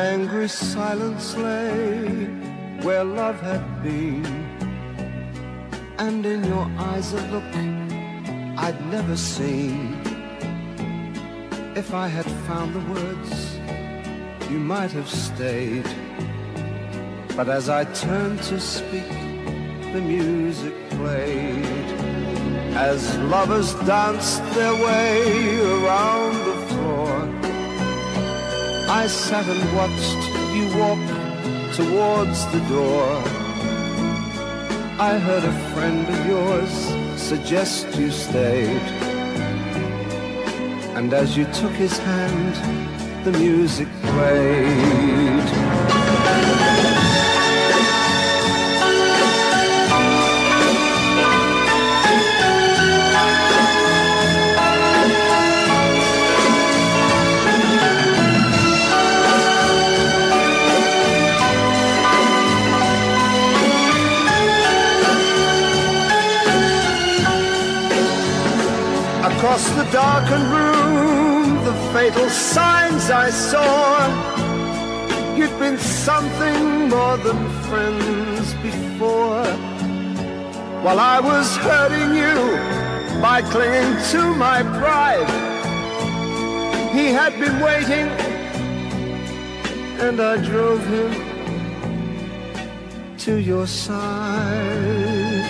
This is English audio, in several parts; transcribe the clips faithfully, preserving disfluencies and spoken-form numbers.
angry silence lay where love had been, and in your eyes a look I'd never seen. If I had found the words, you might have stayed. But as I turned to speak, the music played. As lovers danced their way around the floor, I sat and watched you walk towards the door. I heard a friend of yours suggest you stayed, and as you took his hand, the music played. Across the darkened room, the fatal signs I saw. You'd been something more than friends before. While I was hurting you by clinging to my pride, he had been waiting, and I drove him to your side.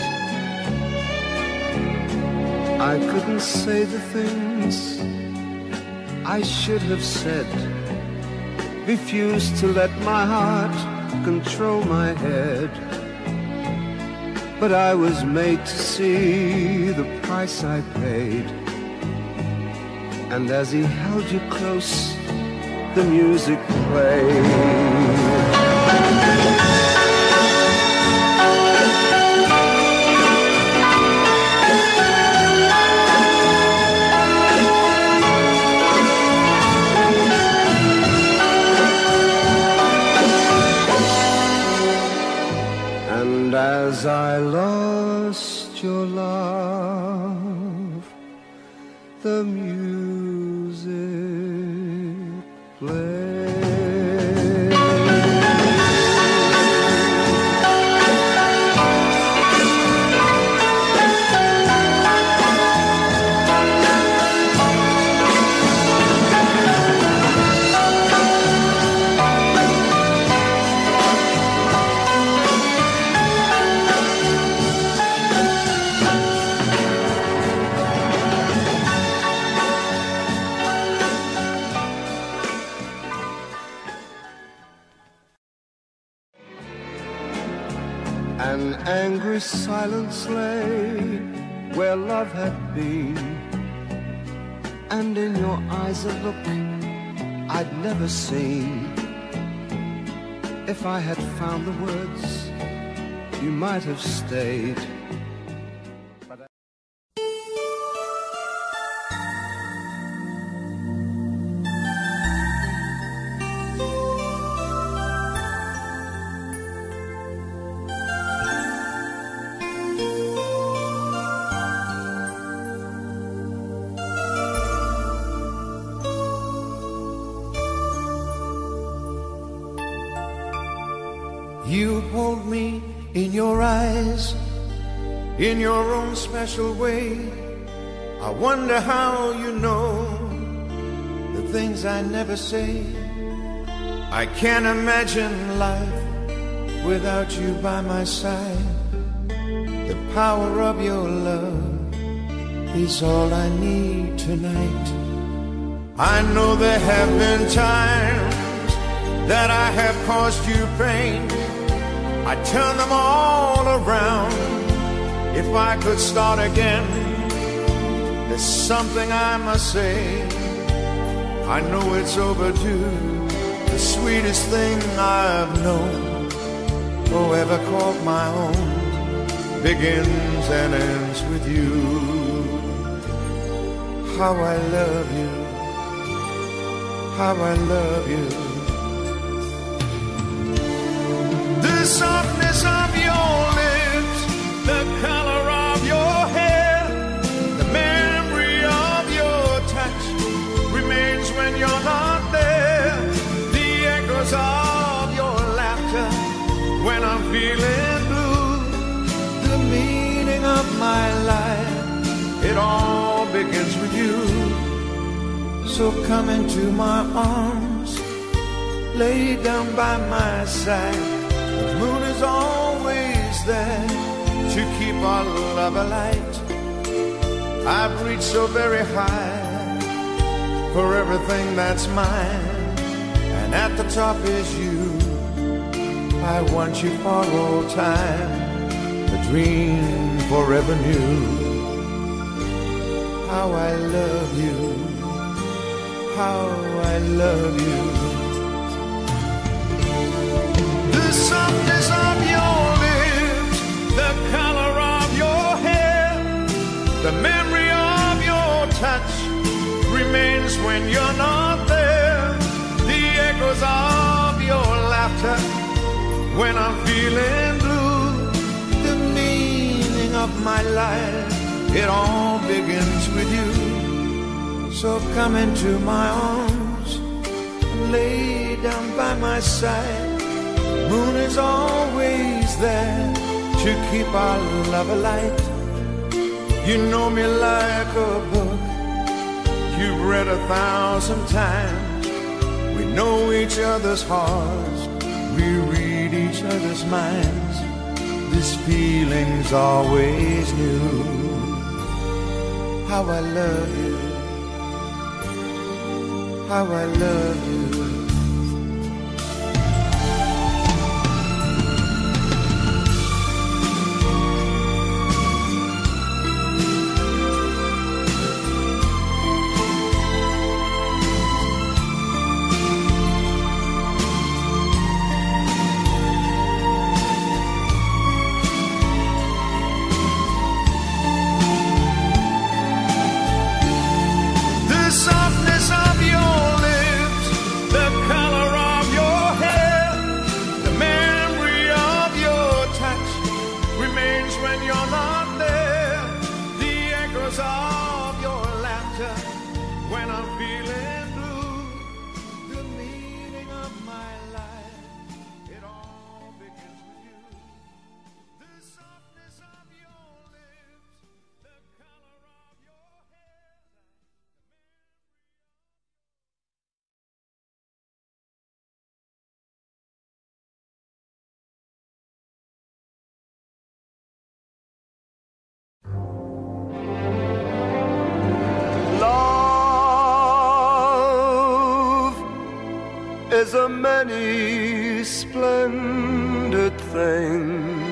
I couldn't say the things I should have said, refused to let my heart control my head. But I was made to see the price I paid, and as he held you close, the music played. And as I lost your love, the music played. An angry silence lay where love had been, and in your eyes a look I'd never seen. If I had found the words, you might have stayed. But I You hold me in your eyes, in your own special way. I wonder how you know the things I never say. I can't imagine life without you by my side. The power of your love is all I need tonight. I know there have been times that I have caused you pain. I turn them all around. If I could start again, there's something I must say. I know it's overdue. The sweetest thing I've known, or ever called my own, begins and ends with you. How I love you, how I love you. The softness of your lips, the color of your hair, the memory of your touch remains when you're not there. The echoes of feeling blue, the meaning of my life, it all begins with you. So come into my arms, lay down by my side. The moon is always there to keep our love alight. I've reached so very high for everything that's mine, and at the top is you. I want you for all time, the dream forever new. How I love you, how I love you. The softness of your lips, the color of your hair, the memory of your touch remains when you're not there. The echoes of your laughter when I'm feeling blue, the meaning of my life, it all begins with you. So come into my arms and lay down by my side. The moon is always there to keep our love alight. You know me like a book you've read a thousand times. We know each other's hearts, we read each other's minds. This feeling's always new. How I love you, how I love you. Is a many splendid thing.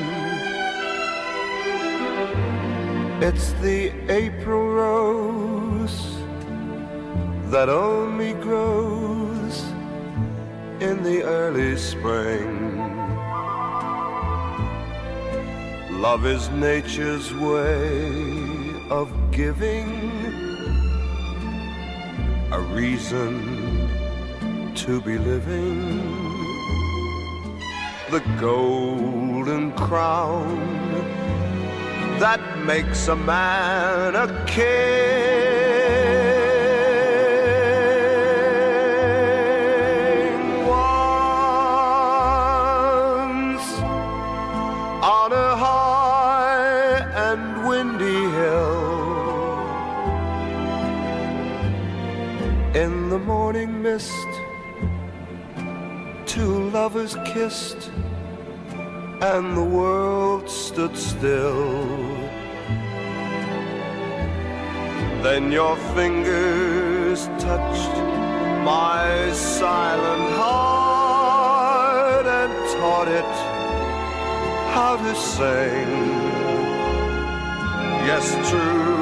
It's the April rose that only grows in the early spring. Love is nature's way of giving a reason to be living. The golden crown that makes a man a king. Once on a high and windy hill, in the morning mist, two lovers kissed and the world stood still. Then your fingers touched my silent heart and taught it how to sing. Yes, true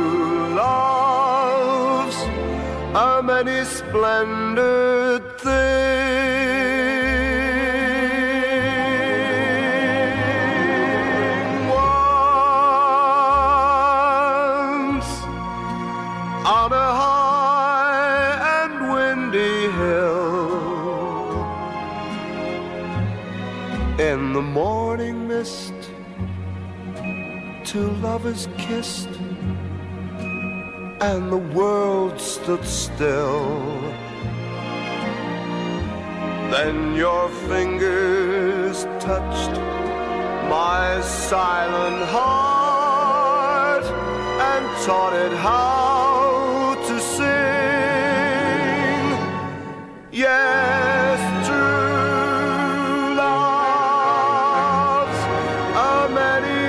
love's a many splendid thing. Once on a high and windy hill, in the morning mist, two lovers kissed and the world stood still. Then your fingers touched my silent heart and taught it how to sing. Yes, true love's a many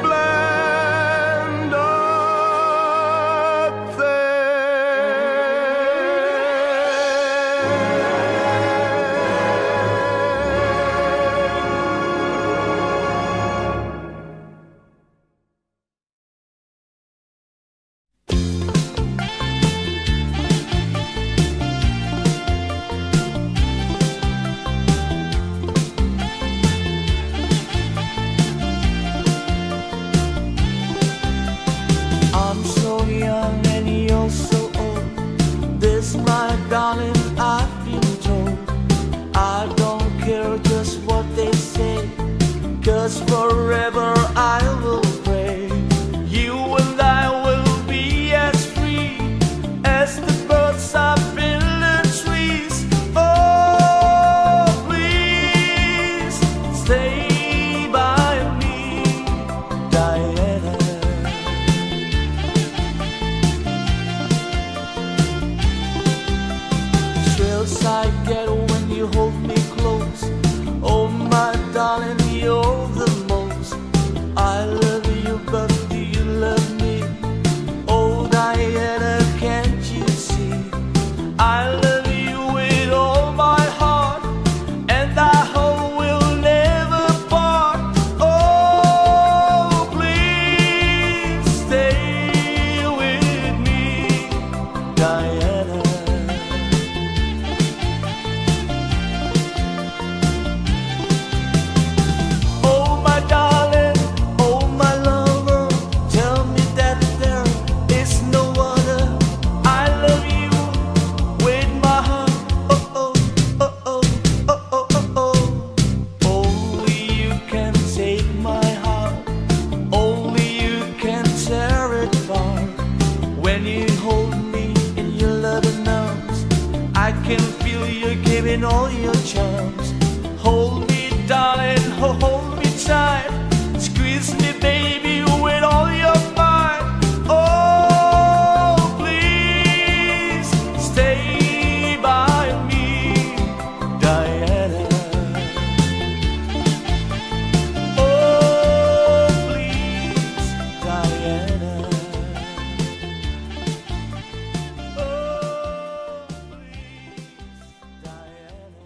splendid I'm so young and you're so old. This, my darling, I've been told. I don't care just what they say, 'cause forever I will pray. You and I will be as free as the birds up in the trees. Oh, please stay by me, Diana. Thrills I get when you hold me close. Oh, my darling, you're the most. I love you, but do you love me? Oh, Diana, can't you see? I love you with all my heart, and I hope we'll never part. Oh, please stay with me, Diana. Oh, my darling, oh, my lover, tell me that there is no other. I love you with my heart. Oh, oh, oh, oh, oh, oh, oh, oh. Only you can take my heart. Only you can tear it apart. When you hold me in your loving arms, I can feel you giving all your charms. Hold me, darling, ho- hold me tight. Squeeze me, baby, with all your might. Oh, please stay by me, Diana. Oh, please, Diana. Oh, please, Diana.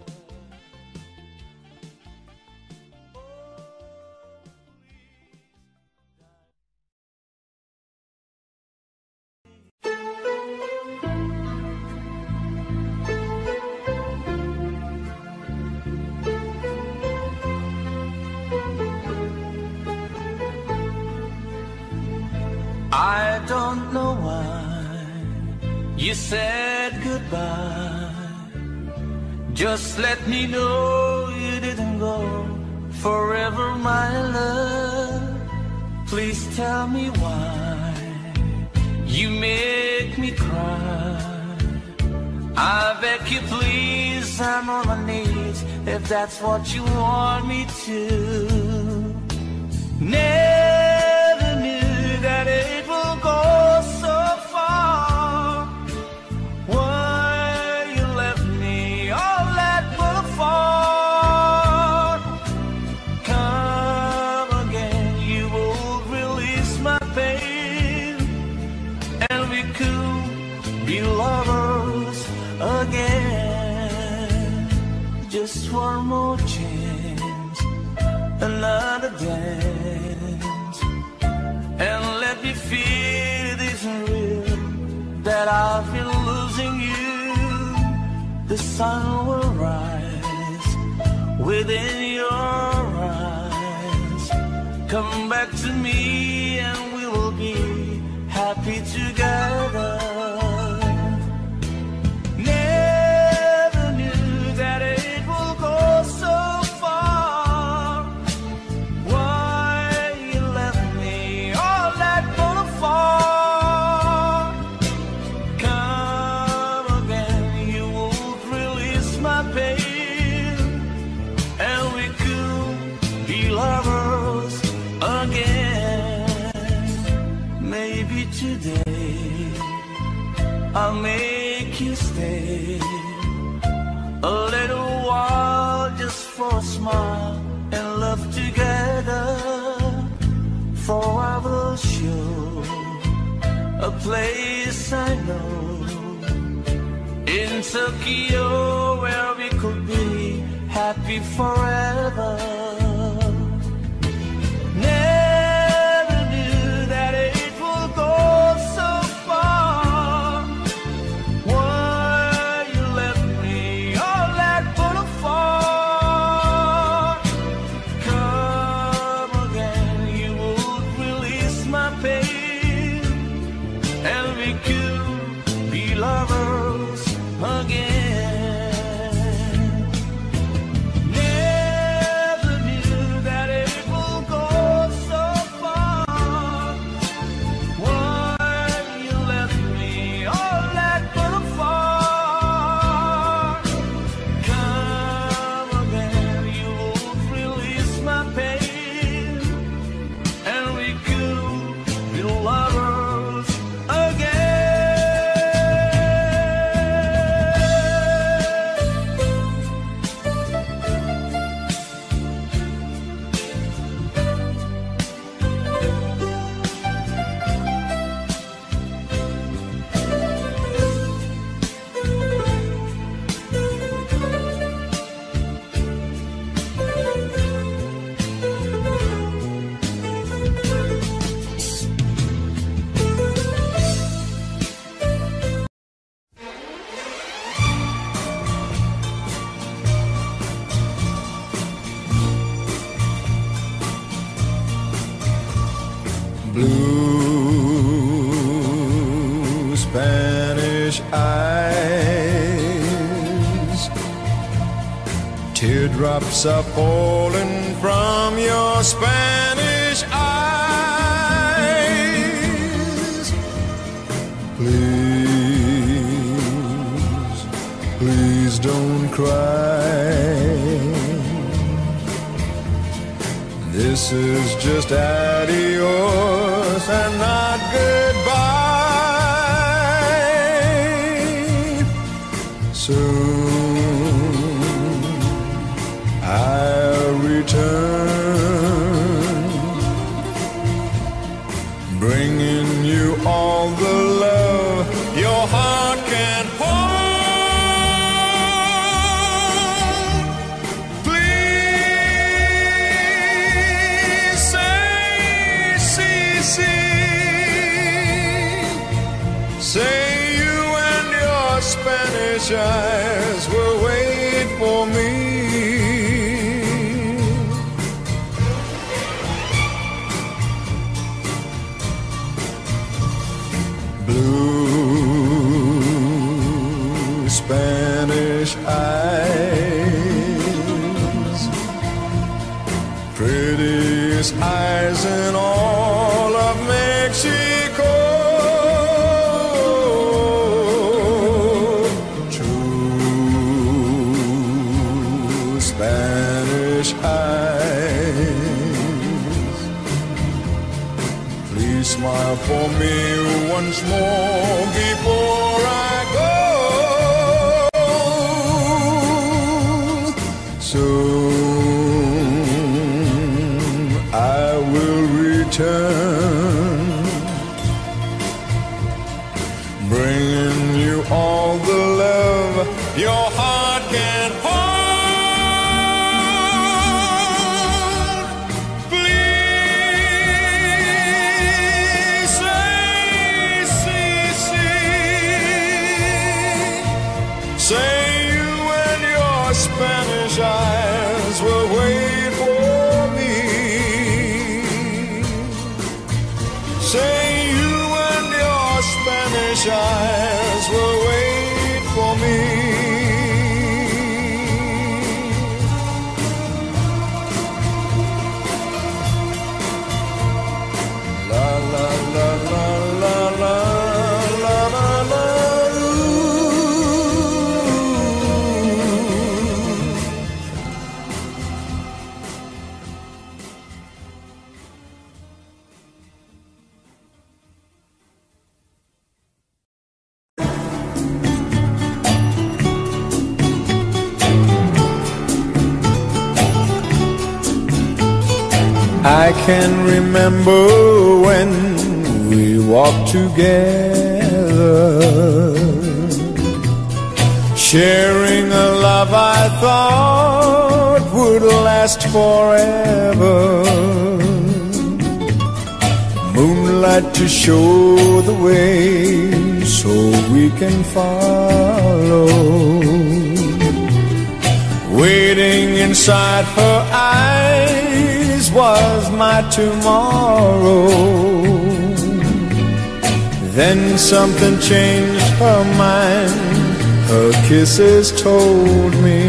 I don't know why you said goodbye. Just let me know you didn't go forever, my love. Please tell me why you make me cry. I beg you, please, I'm on my knees, if that's what you want me to. Never knew that it will go so far. Why you left me all that but apart. Come again, you will release my pain, and we could be lovers again. Just one more chance, another dance, and let me feel it isn't real that I've been losing you. The sun will rise within your eyes. Come back to me and we will be happy together. Never knew that it will go so far. Why you left me all that but apart. Come again, you won't release my pain, and we could be lovers today. I'll make you stay a little while just for a smile and love together. For I will show a place I know in Tokyo where we could be happy forever. Never knew that it would go so far. Why you left me all that but afar? Come again, you would release my pain, and we could be lovers again. Never knew that it would go so far. Why you left me all that but afar? Come again, you would release my pain, and we could be lovers again. Blue Spanish eyes, teardrops are falling from your Spanish eyes. Please, please don't cry. This is just adios and not goodbye. Soon I'll return, bringing you all the love your heart can hold. Say you and your Spanish eyes will wait for me. Blue Spanish eyes, prettiest eyes in all of Mexico. Spanish eyes, please smile for me once more before I go. Soon I will return, bringing you all the love your heart can hold. Spanish eyes will wait for me. Say you and your Spanish eyes will wait for me. I can remember when we walked together, sharing a love I thought would last forever. Moonlight to show the way so we can follow. Waiting inside her eyes was my tomorrow. Then something changed her mind, her kisses told me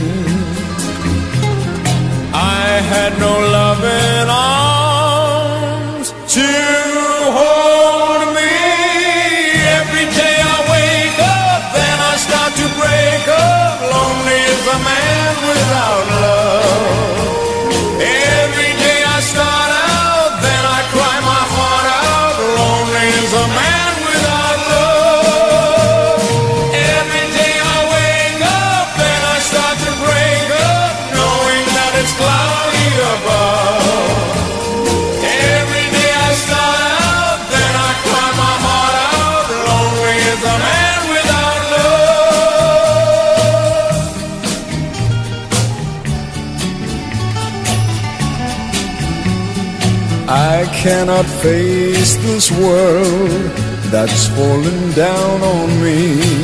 I had no loving arms to hold me. Every day I wake up, then I start to break up. Lonely is a man without love. Every day I start out, then I cry my heart out. Lonely is a man without love. Every day I wake up, then I start to break up, knowing that it's cloudy above. Every day I start out, then I cry my heart out. Lonely is a man without love. I cannot face this world that's fallen down on me.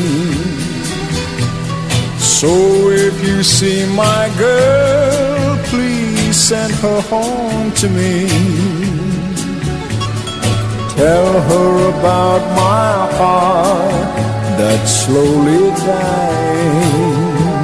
So if you see my girl, please send her home to me. Tell her about my heart that's slowly dying.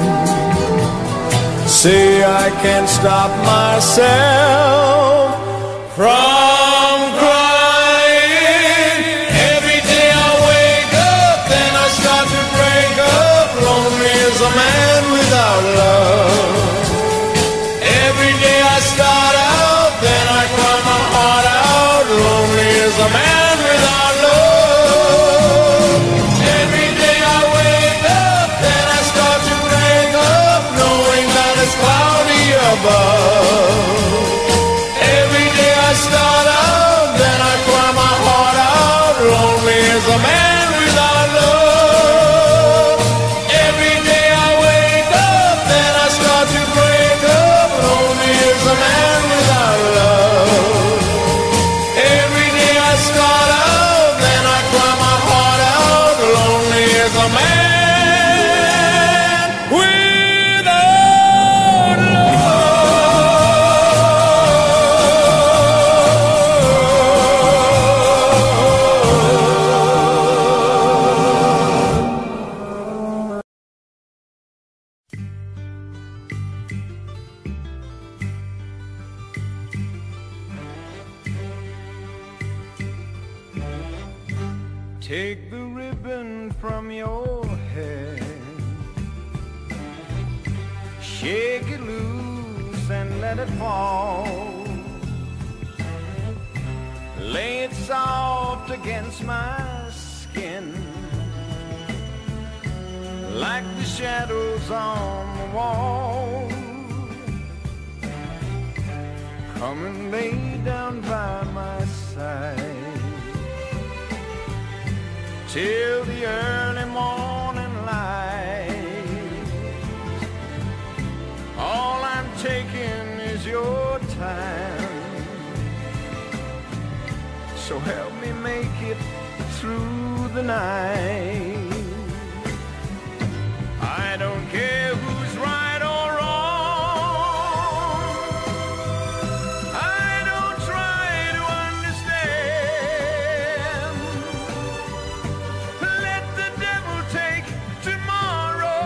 Say I can't stop myself from crying. Every day I wake up, then I start to break up. Lonely is a man without love. Every day I start out, then I cry my heart out. Lonely is a man without love. Every day I wake up, then I start to break up, knowing that it's cloudy above. Every day I start out, then I cry my heart out. Lonely is a man without love. Every day I wake up, then I start to break up. Lonely is a man without love. Every day I start out, then I cry my heart out. Lonely is a man without Take the ribbon from your head, shake it loose and let it fall. Lay it soft against my skin, like the shadows on the wall. Come and lay down by my side till the early morning light. All I'm taking is your time, so help me make it through the night. I don't care who's right or wrong, I don't try to understand. Let the devil take tomorrow.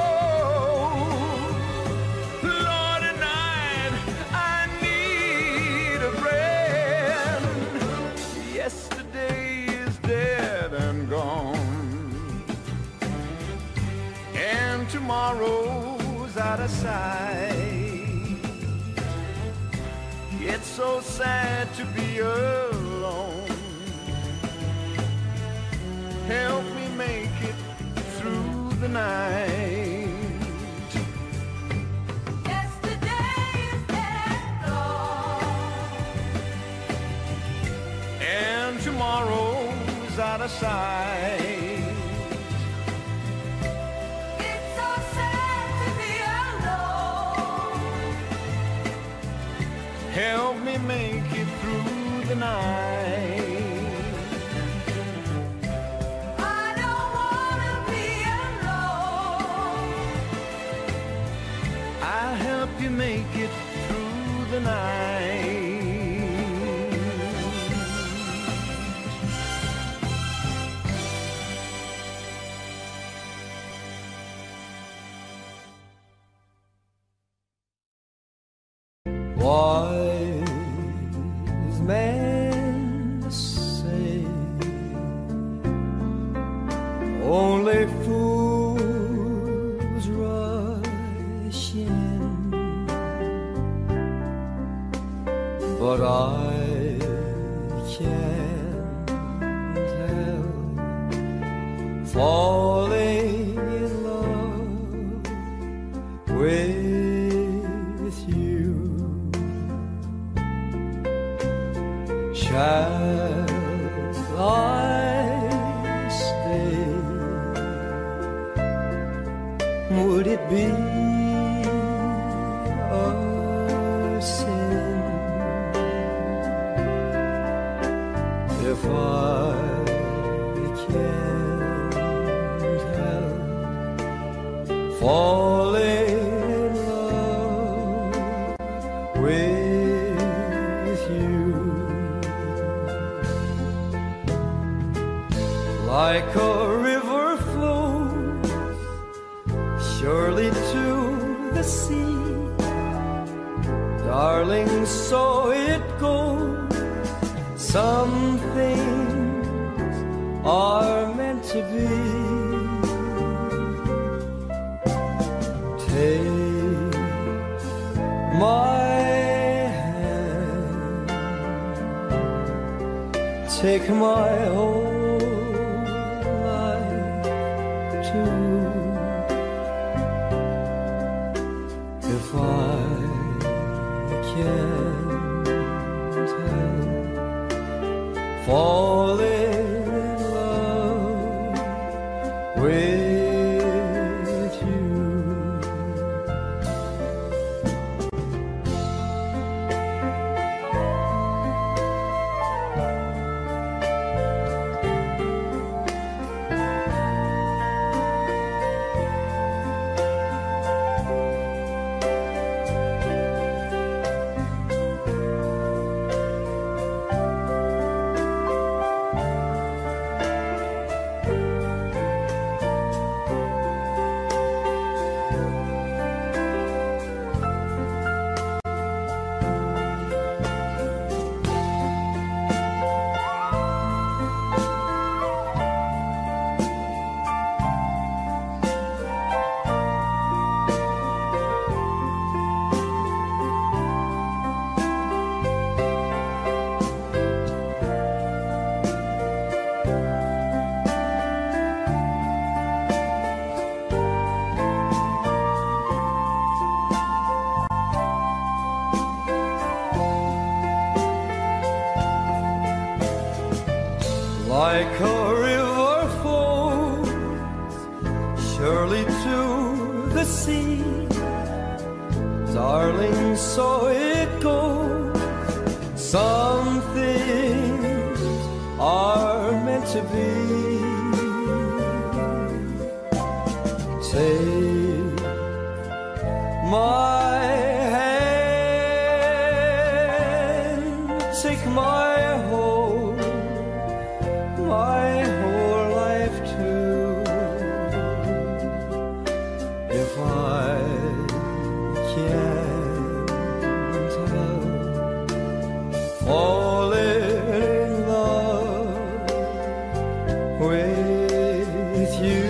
Lord, tonight I need a friend. Yesterday is dead and gone, and tomorrow's out of sight. It's so sad to be alone. Help me make it through the night. Yesterday is dead and gone, out of sight. It's so sad to be alone. Help me make it through the night. I don't wanna be alone. I'll help you make it through the night. Wise men say only fools rush in, but I can't help falling in love with you. Shall I stay? Would it be a sin if I can't help falling in love with you? Like a river flows surely to the sea, darling, so it goes. Some things are meant to be. Take my hand, take my whole life too. If I can't help falling in love with you. Like a river flows surely to the sea, darling, so it goes. Some things are meant to be. Take my hand, take my whole my whole life too. If I can't help falling in love with you,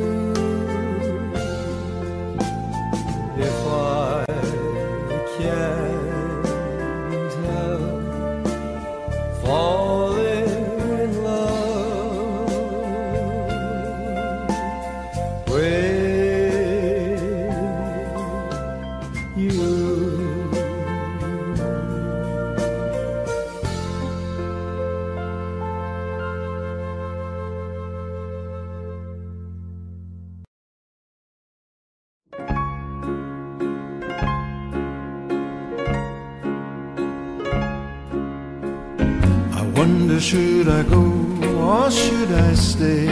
if I can't help falling Wonder should I go or should I stay?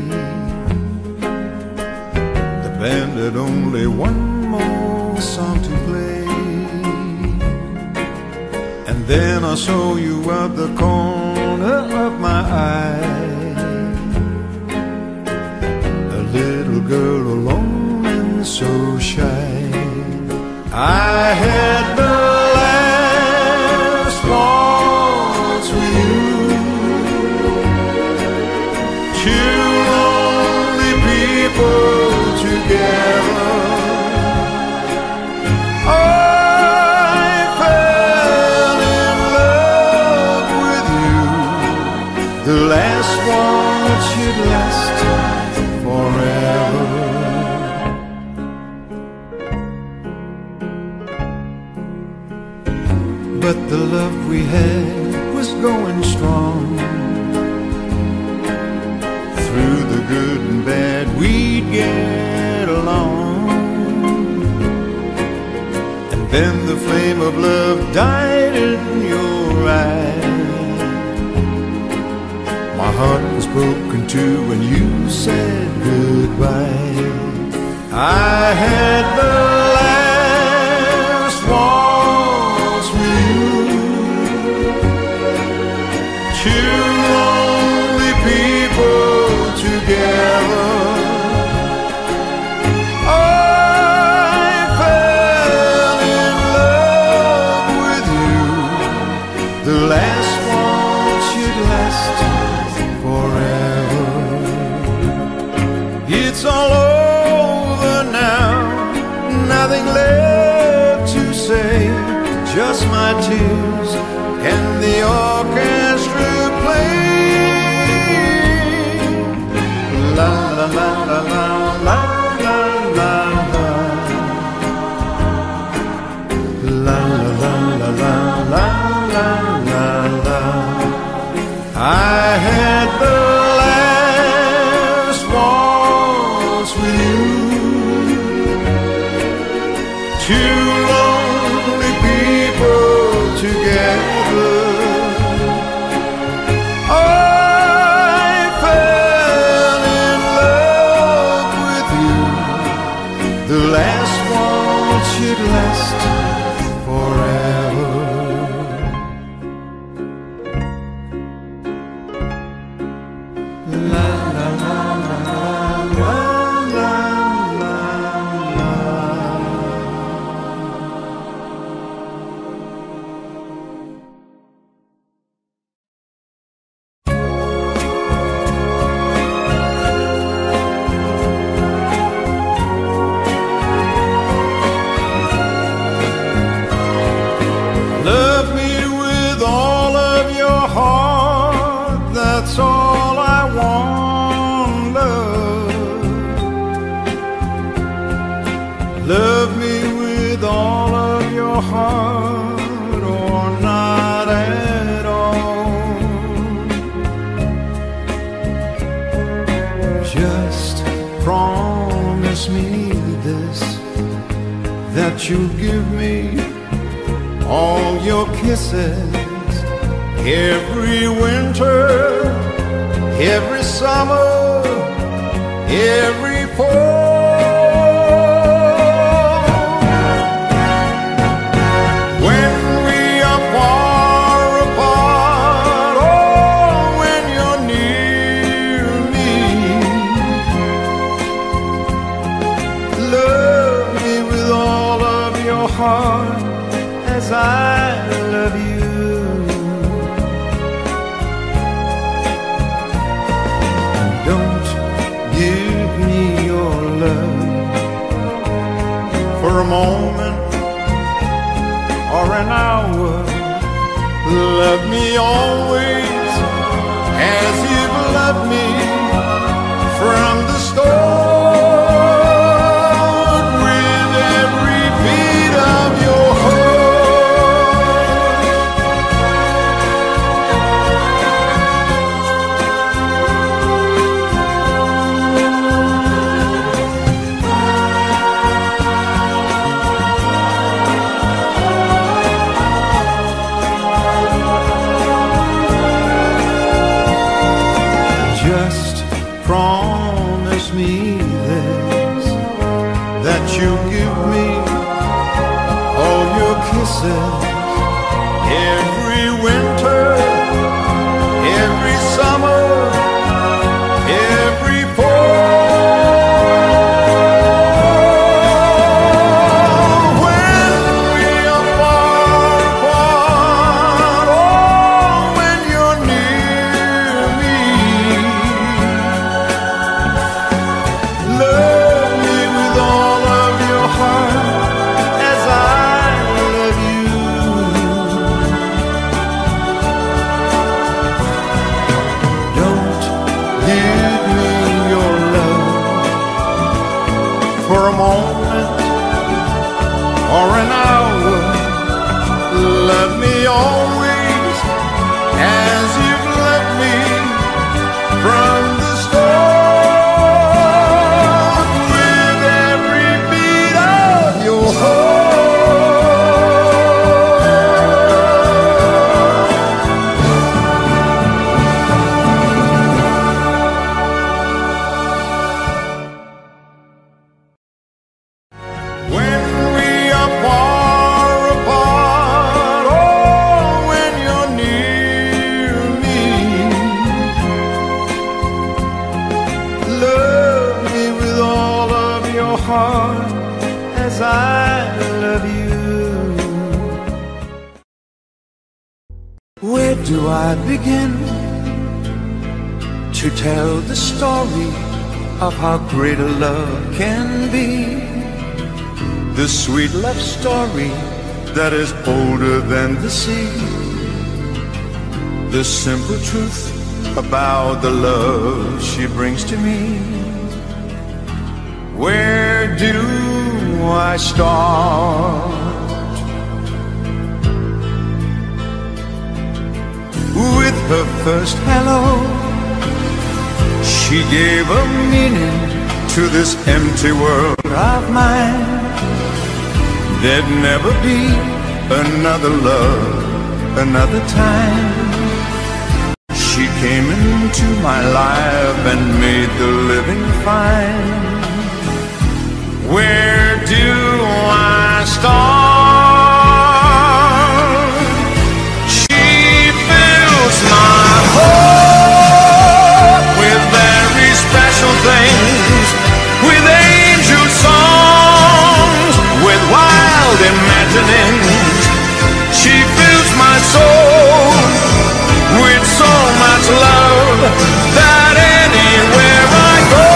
The band had only one more song to play, and then I saw you out the corner of my eye, a little girl alone and so shy. I had the last waltz with you, two lonely people together. I fell in love with you, the last one should last forever. But the love we had was going strong. Through the good and bad we'd get along. And then the flame of love died in your eyes. My heart was broken too when you said goodbye. I had the last waltz with you, two lonely people together. I fell in love with you, the last one should last forever. It's all over now, nothing left to say, just my tears and the orchestra play. La la la la la la la la la la la la la la la la. I had the last waltz with you, two lonely people together. The last one should last forever. La la la la la la la la. Love me with all of your heart, that's all I want, love. Love me with all of your heart, or not at all. Just promise me this, that you'll give me all your kisses, every winter, every summer, every fall. When we are far apart, or when you're near me, love me with all of your heart as I love you. Don't give me your love for a moment or an hour. Love me always as you've loved me from the start, with every beat of your heart. promises. Every winter, every summer, every fall, when we are far apart, oh, when you're near me, love me with all of your heart as I love you. Don't give me your love for a moment or an hour. Love me always as you've loved me from the start, with every beat of your heart. When we are far apart, oh, when you're near me, love me with all of your heart as I love you. Where do I begin to tell the story of how great a love can be? The sweet love story that is older than the sea. The simple truth about the love she brings to me. Where do I start? With her first hello, she gave a meaning to this empty world of mine. There'd never be another love, another time. She came into my life and made the living fine. Where do I start? She fills my heart with very special things, with angel songs, with wild imaginings. She fills my soul with so much love that anywhere I go,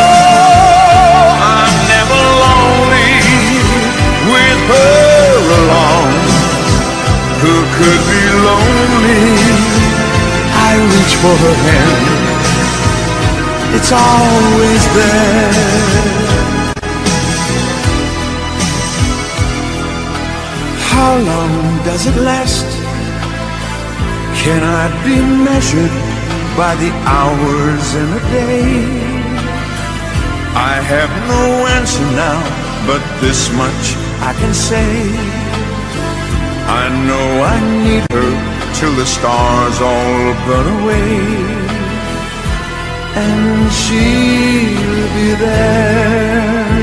I'm never lonely with her along. Who could be lonely? I reach for her hand, it's always there. How long does it last? Cannot be measured by the hours in a day. I have no answer now, but this much I can say. I know I need her till the stars all burn away, and she'll be there.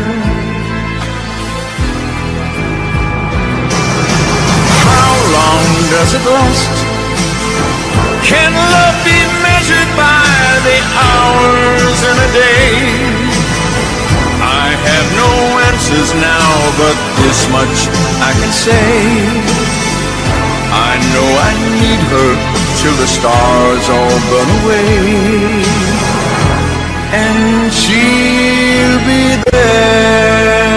How long does it last? Can love be measured by the hours in a day? I have no answers now, but this much I can say. I know I need her till the stars all burn away, and she'll be there.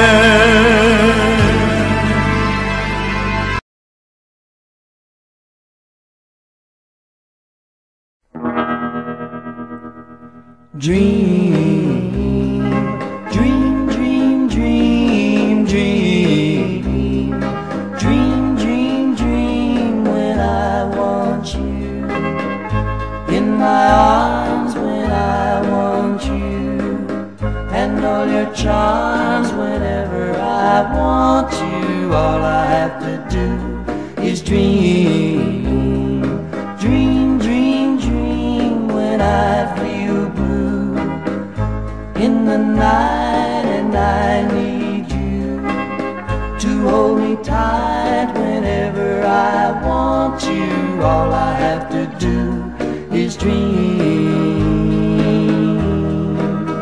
Dream, dream, dream, dream, dream, dream, dream, dream when I want you in my arms, when I want you, and all your charms whenever I want you. All I have to do is dream, dream, dream, dream when I feel blue in the night, and I need you to hold me tight when dream.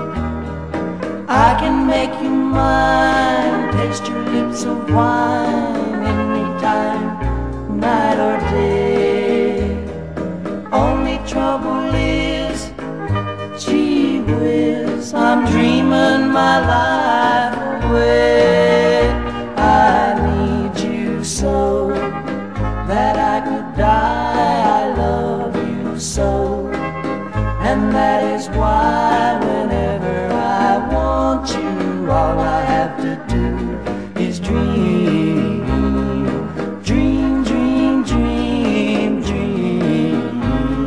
I can make you mine, taste your lips of wine, anytime, night or day. Only trouble is, gee whiz, I'm dreaming my life away. I need you so that I could die. I love you so, and that is why whenever I want you, all I have to do is dream. Dream, dream, dream, dream.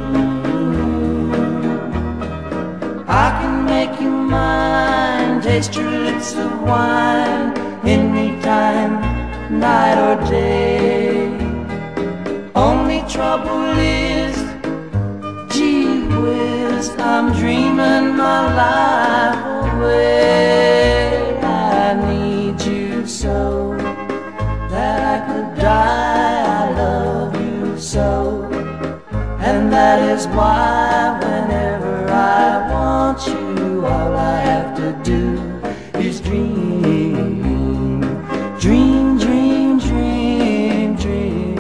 I can make you mine, taste your lips of wine, anytime, night or day. Only trouble is, gee whiz, I'm dreaming my life away. I need you so that I could die. I love you so, and that is why whenever I want you, all I have to do is dream. Dream, dream, dream, dream.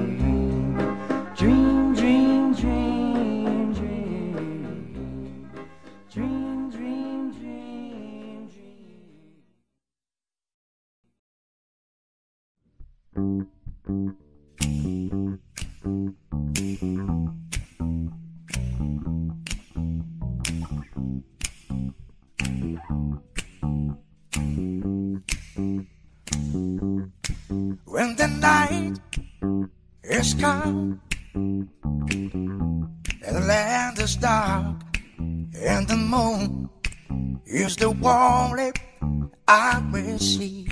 Dream, dream, dream, dream. Dream, dream, dream, When the night is come and the land is dark and the moon is the only I will see.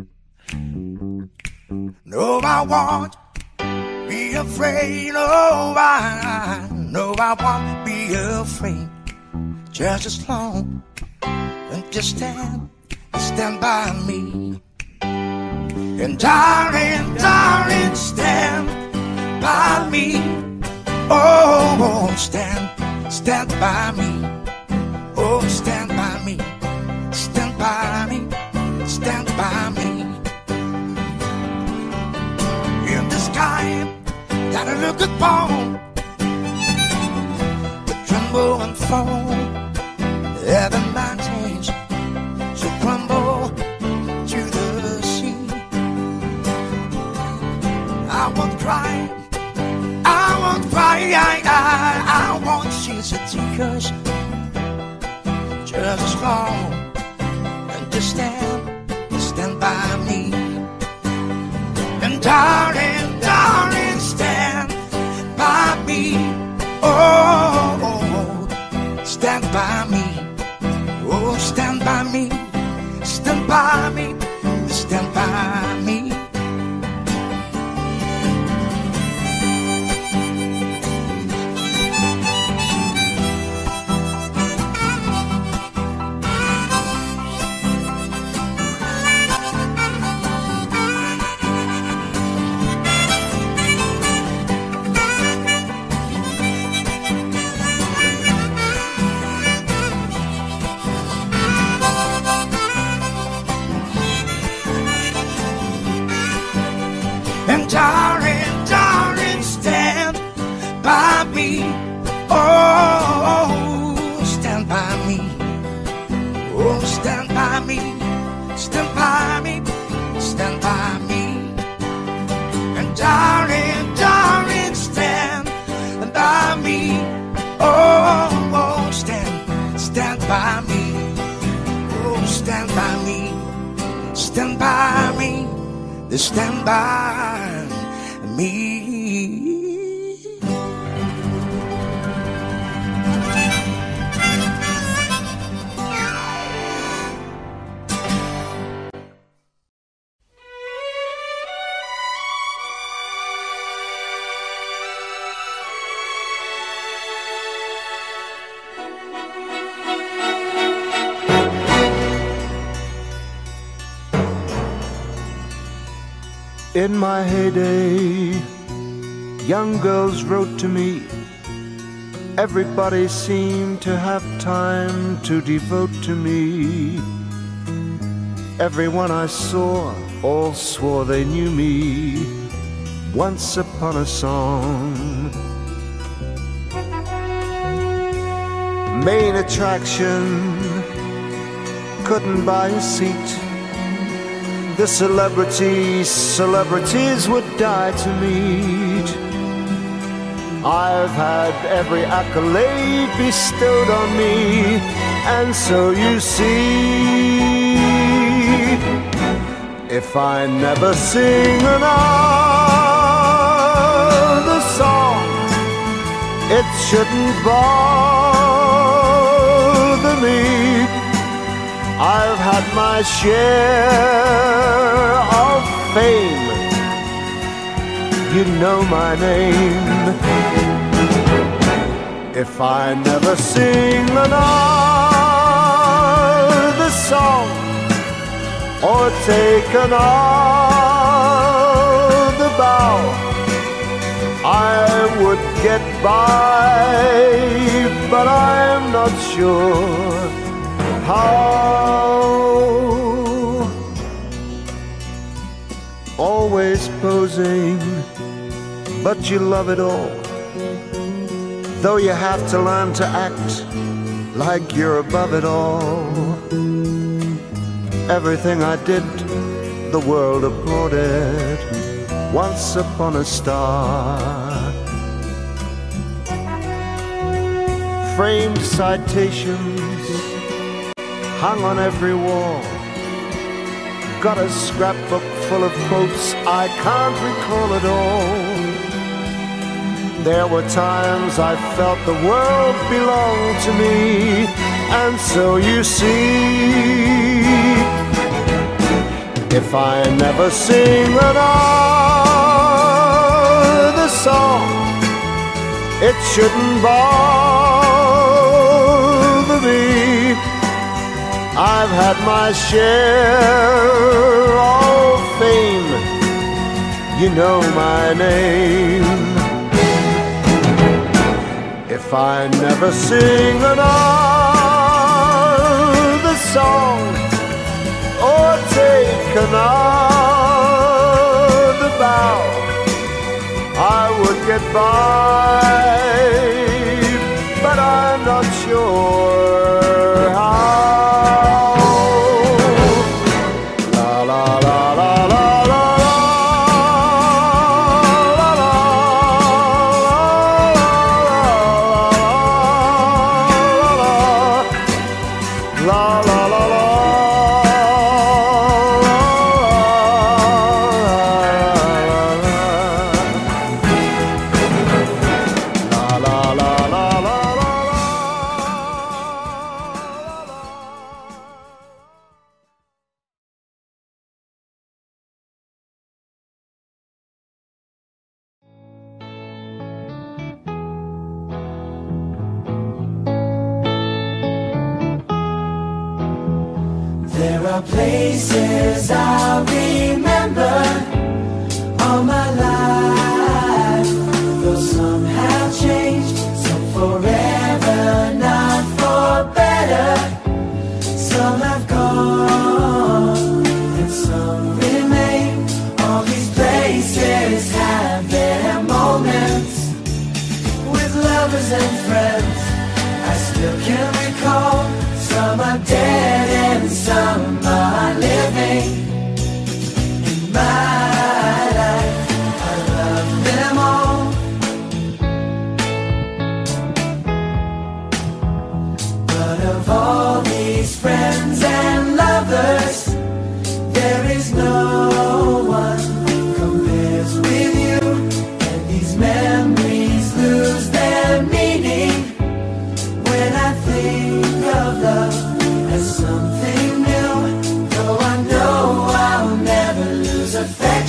No, I won't be afraid. No, I, no, I won't be afraid. Just as long as you stand, stand by me. And darling, darling, stand by me. Oh, stand, stand by me. Oh, stand by me. Stand by me. Stand by me. In the sky that I look upon, the tremble and fall, and the mountains so crumble to the sea. I won't cry, I won't cry, I, I, I won't shed tears. Just as long as you stand, stand by me. And darling, darling, stand by me. Oh, oh, stand by me. Oh, stand by me. Stand by me. Stand by me. And darling, darling, stand by me. Oh, stand by me. Oh, stand by me. Stand by me. Stand by me. And darling, darling, stand by me. Oh, oh, stand, stand by me. Oh, stand by me. Stand by me. Stand by me. In my heyday, young girls wrote to me Everybody seemed to have time to devote to me. Everyone I saw all swore they knew me. Once upon a song, main attraction, couldn't buy a seat. The celebrities, celebrities would die to meet. I've had every accolade bestowed on me, and so you see, if I never sing another song, it shouldn't bother me. I've had my share of fame, you know my name. If I never sing another song or take another bow, I would get by, but I'm not sure how. Always posing, but you love it all, though you have to learn to act like you're above it all. Everything I did, the world applauded. Once upon a star, framed citations hung on every wall. Got a scrapbook full of quotes, I can't recall it all. There were times I felt the world belonged to me, and so you see, if I never sing another song, it shouldn't bother me. I've had my share of fame, you know my name. If I never sing another song or take another bow, I would get by, but I'm not sure how. There are places I'll remember all my life, though some have changed, some forever, not for better. Some have gone and some remain. All these places have their moments with lovers and friends. I still can recall. Some are dead and some are living. In my life, I love them all. But of all these friends and lovers, there is no one compares with you. And these memories lose their meaning when I think of love as something new. Though I know I'll never lose affection,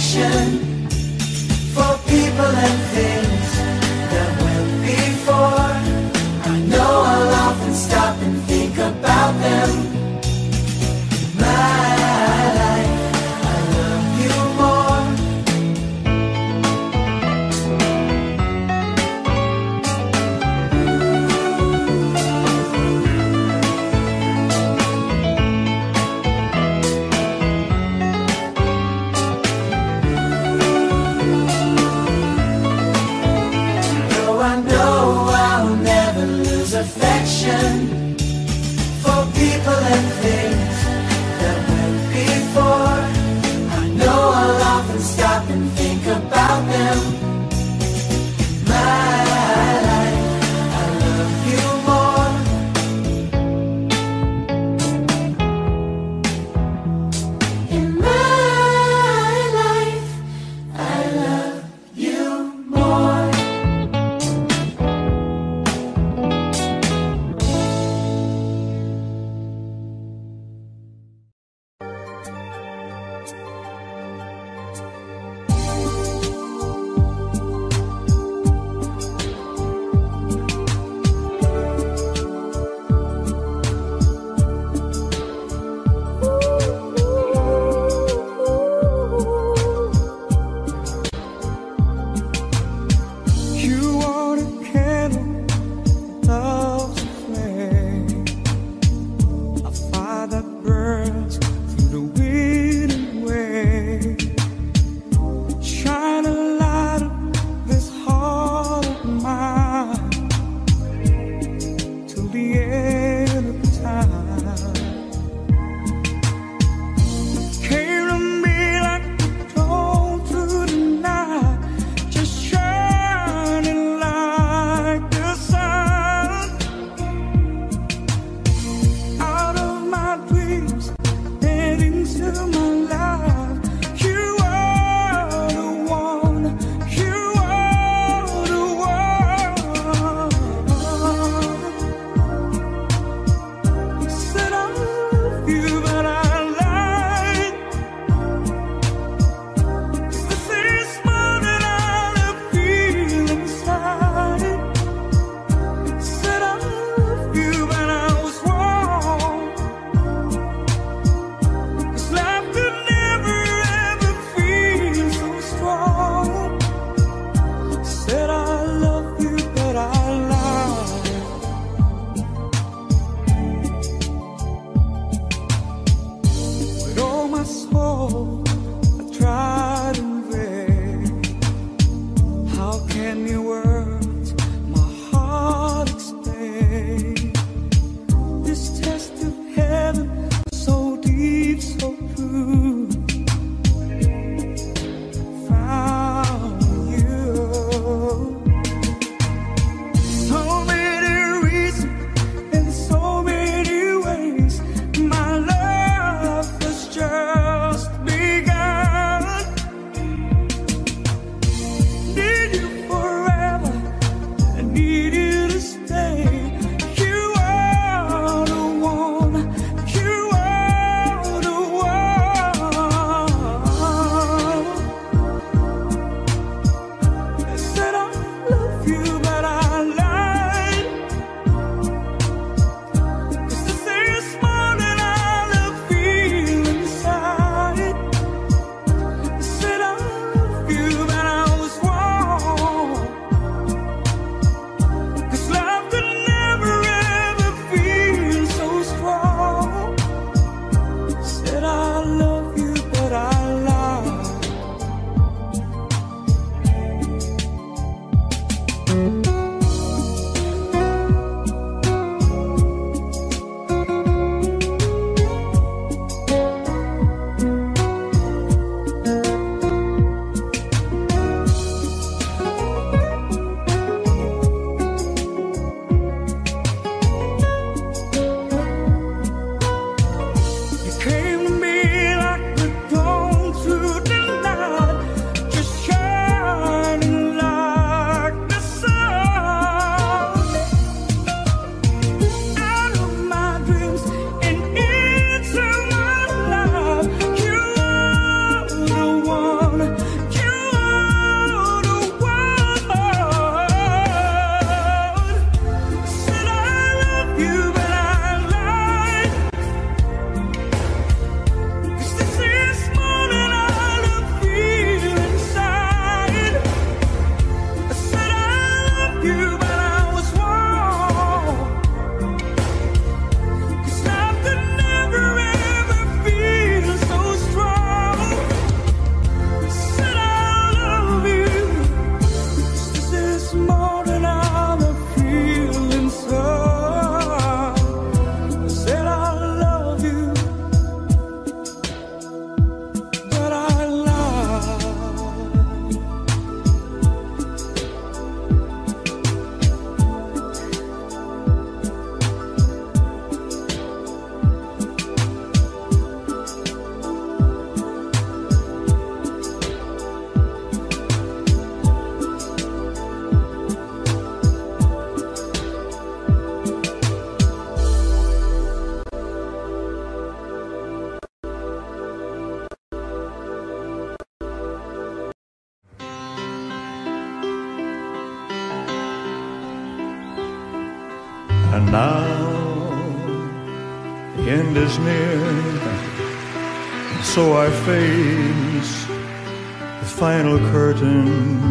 affection for people and things that went before. I know I'll often stop and think about them. My life, I love you more. In my life, I love you more. And now the end is near, so I face the final curtain.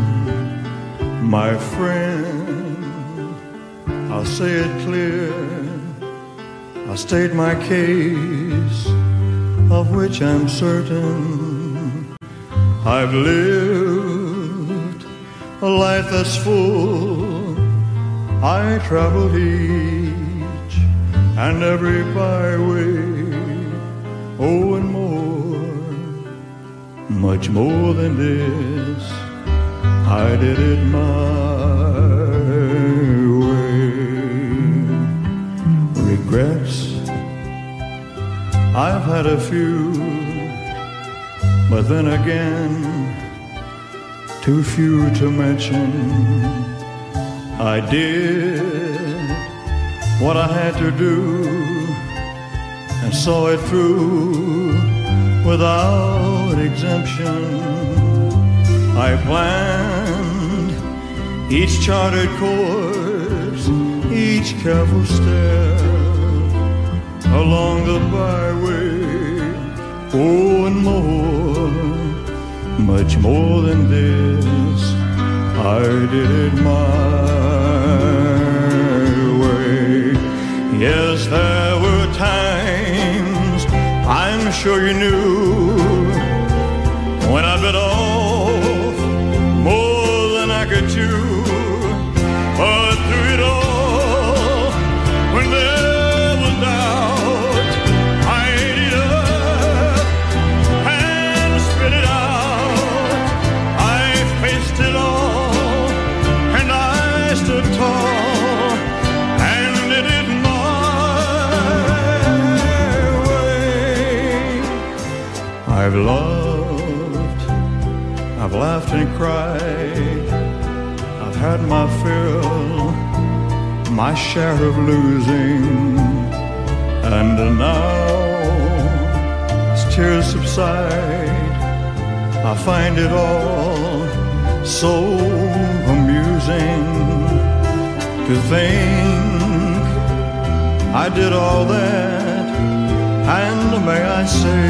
My friend, I'll say it clear, I'll state my case, of which I'm certain. I've lived a life that's full. I traveled each and every byway, oh, and more, much more than this. I did it my way. Regrets, I've had a few, but then again, too few to mention. I did what I had to do and saw it through without exemption. I planned each charted course, each careful step along the byway, oh, and more, much more than this. I did it my way. Yes, there were times, I'm sure you knew, when I bit off more than I could chew. But through it all, when there was doubt, I ate it up and spit it out. I faced it all, and I stood tall and did it my way. I've loved, I've laughed and cried, I've had my fill, my share of losing, and now as tears subside, I find it all so amusing to think I did all that, and may I say,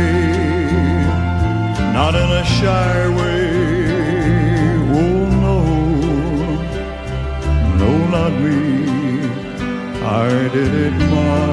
not in a shy way. Oh no, no, not me. I did it my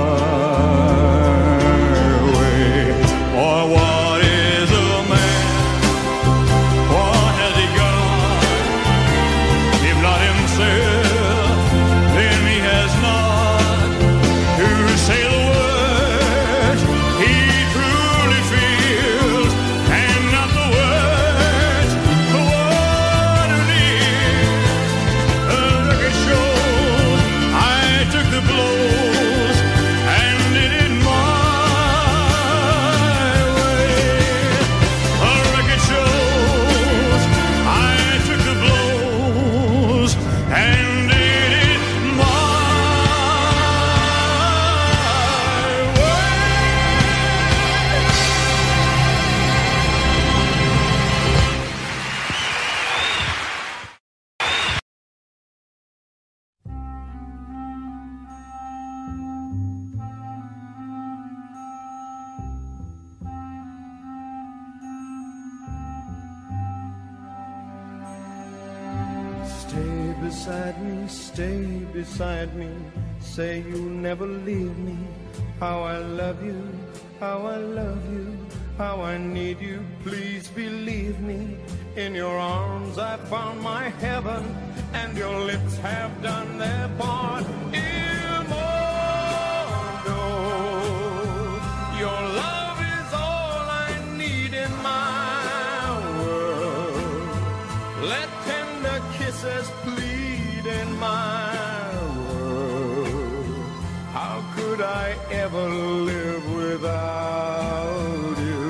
way. Or what is a man? What has he got? If not himself, then he has not to say the words he truly feels, and not the words the one who needs. The record shows I took the blows and did it my way. The record shows I took the blows and did it my way. Stay beside me, stay beside me. Say you'll never leave me. How I love you, how I love you, how I need you. Please believe me. In your arms I found my heaven, and your lips have done their part. Il mondo, your love is all I need in my world. Let tender kisses plead in my world. How could I ever live without you?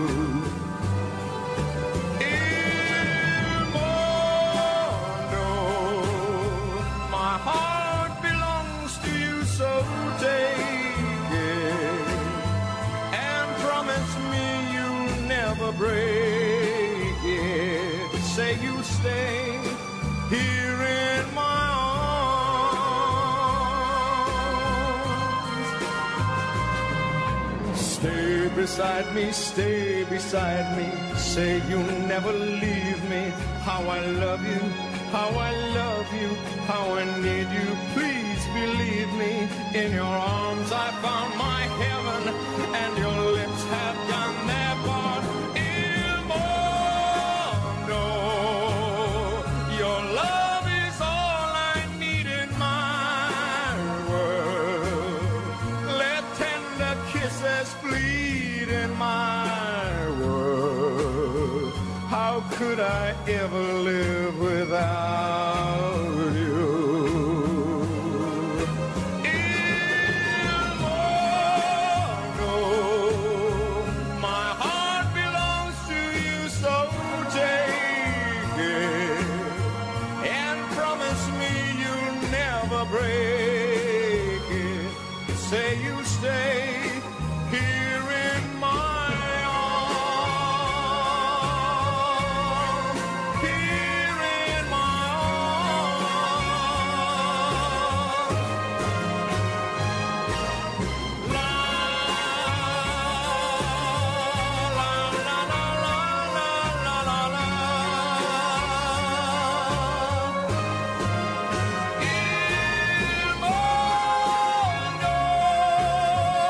Il mondo, my heart belongs to you, so take it and promise me you'll never break it. Say you stay here in my arms. beside me, stay beside me. Say you'll never leave me. How I love you, how I love you, how I need you. Please believe me. In your arms I found my heaven, and your lips have done their part. Il mondo, your love is all I need in my world. Let tender kisses bleed in my world. How could I ever live without you? Il mondo, my heart belongs to you, so take it and promise me you'll never break it. Say you'll stay here in my arms, here in my arms. La la la la la la la la la. Il mondo,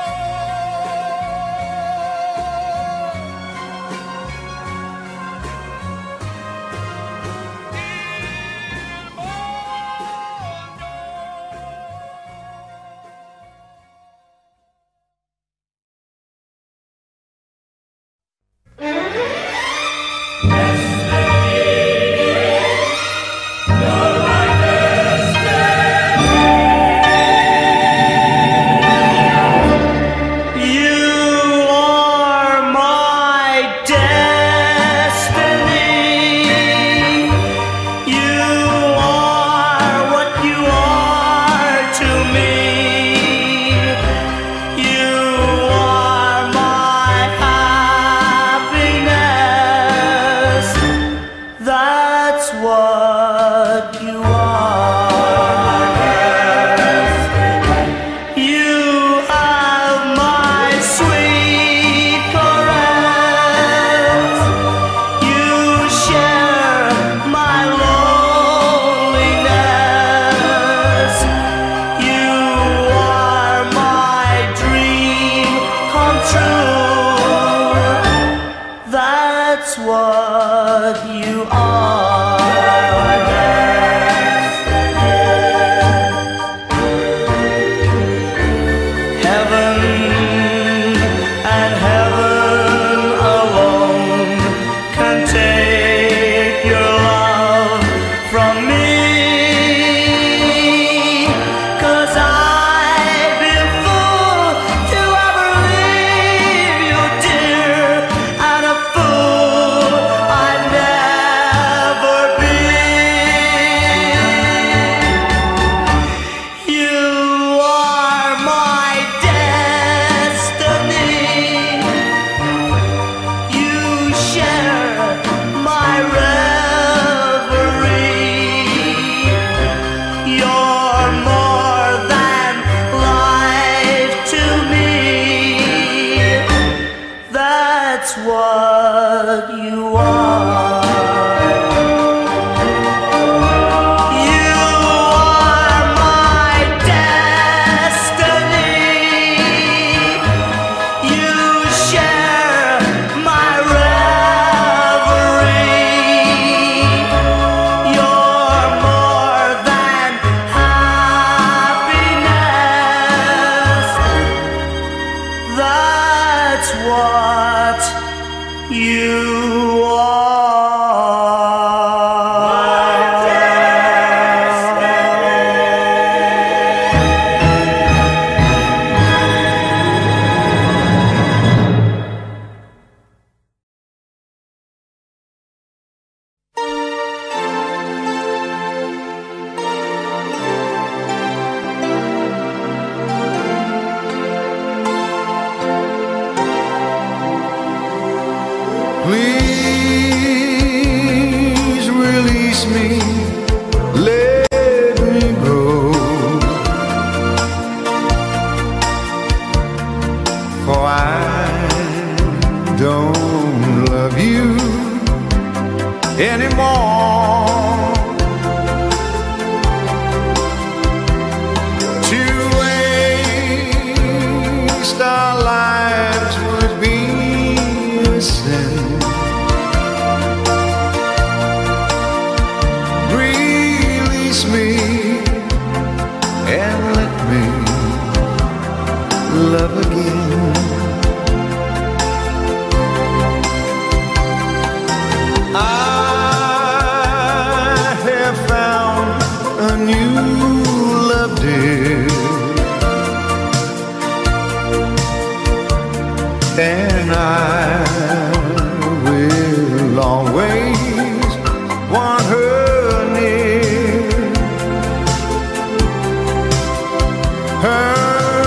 Her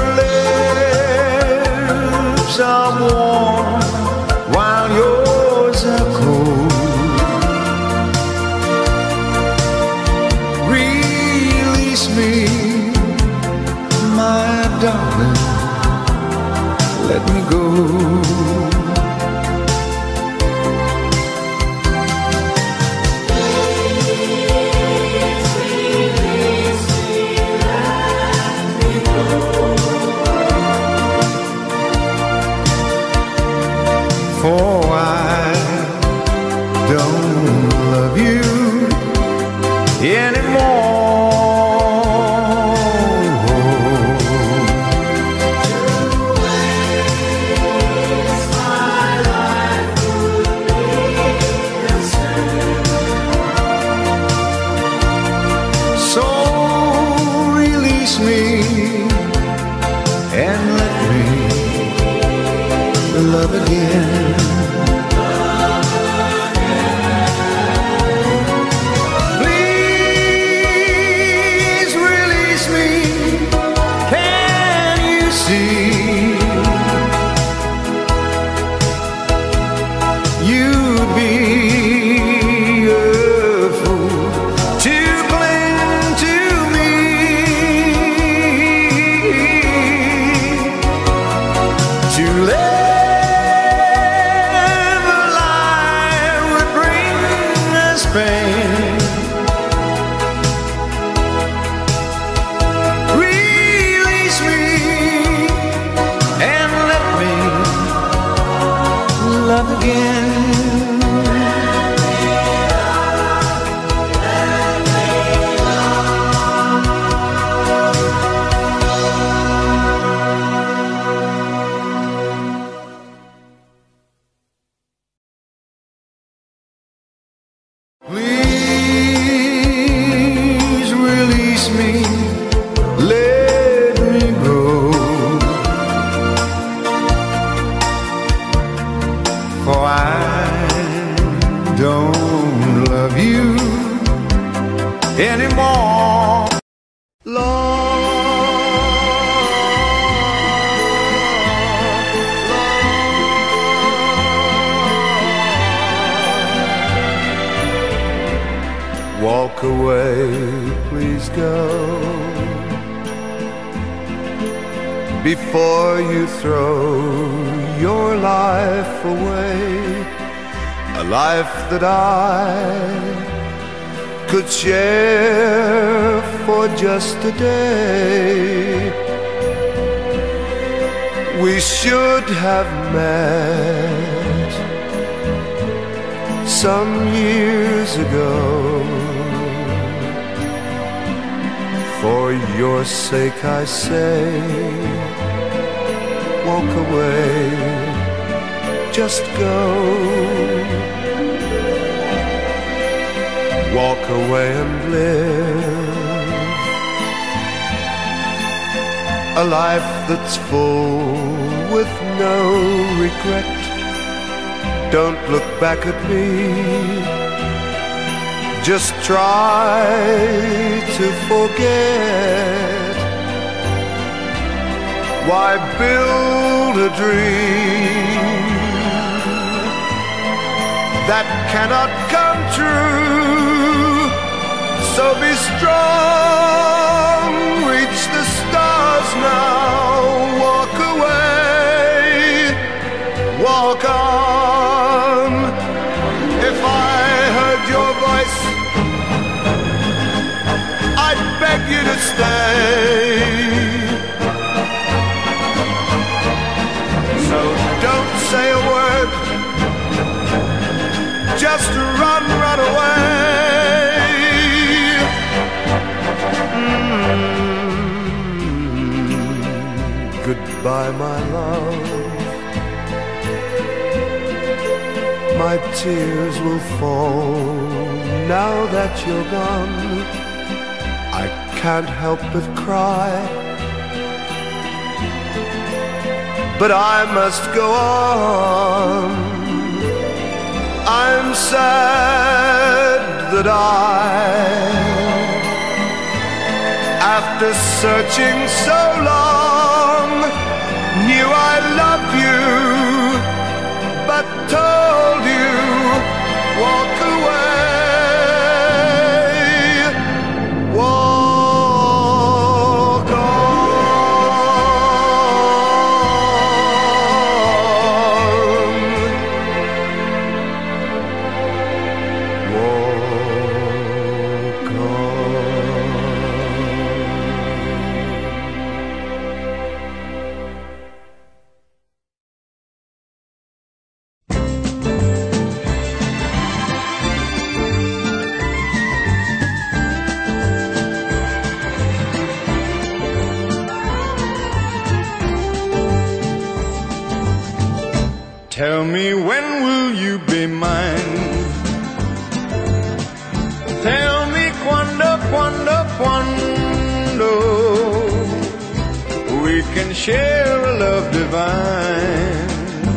lips are warm while yours are cold. Release me, my darling, let me go. For I don't love you anymore. So release me and let me love again. Please release me. Can you see? You'd be a fool to cling to me. To live a lie would bring us pain. Release me and let me love again. Please release me, let me go. For I don't love you anymore. Walk away, please go, before you throw your life away. A life that I could share for just a day. We should have met some years ago. For your sake I say, walk away, just go. Walk away and live a life that's full with no regret. Don't look back at me, just try to forget. Why build a dream that cannot come true? So be strong, reach the stars now. Walk away, walk on. If I heard your voice, I'd beg you to stay. So don't say a word, just run, run away. Mm, goodbye, my love. My tears will fall now that you're gone. I can't help but cry, but I must go on. I'm sad that I after searching so long, knew I loved you, but told you, walk away, walk on, walk on. Tell me, when will you be mine? Tell me, quando, quando, quando we can share a love divine.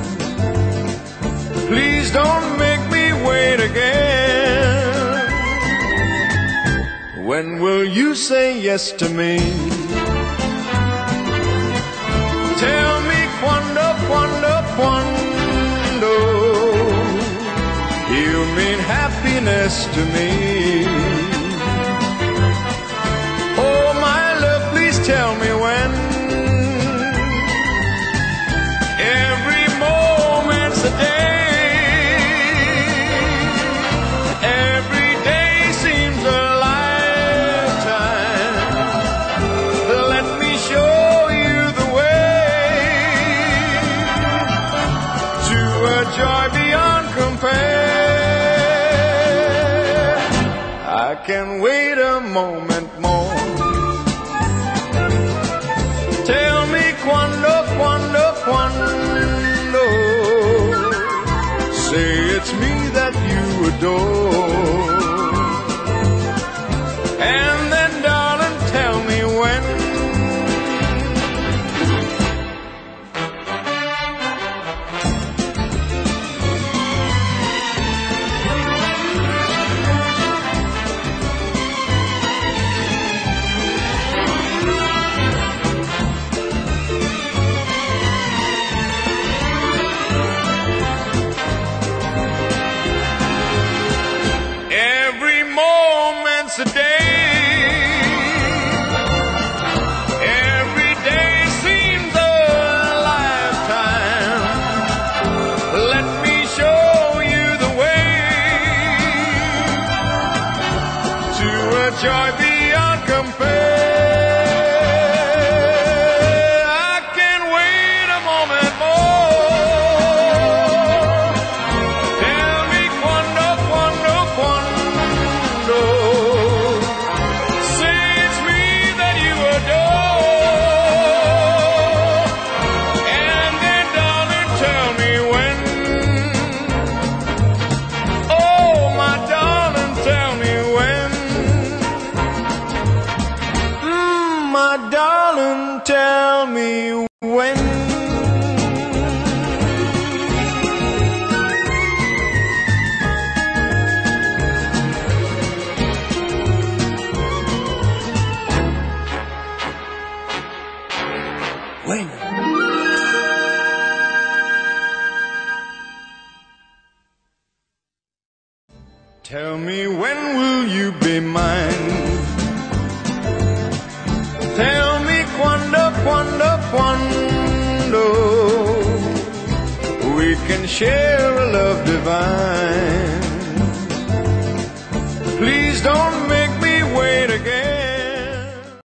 Please don't make me wait again. When will you say yes to me? Tell me, quando, quando, quando you mean happiness to me. Oh, my love, please tell me when. Every moment's a day, every day seems a lifetime. Let me show you the way to a joy beyond compare. I can wait a moment more. Tell me, quando, quando, quando say it's me that you adore. And then, darling, tell me when. A day, every day seems a lifetime. Let me show you the way to a joy beyond compare. I can't wait a moment more. Tell me, quando, quando, quando tell me when. When? Tell me, when will you be mine? Tell me, quando, quando, quando we can share a love divine. Please don't make me wait again.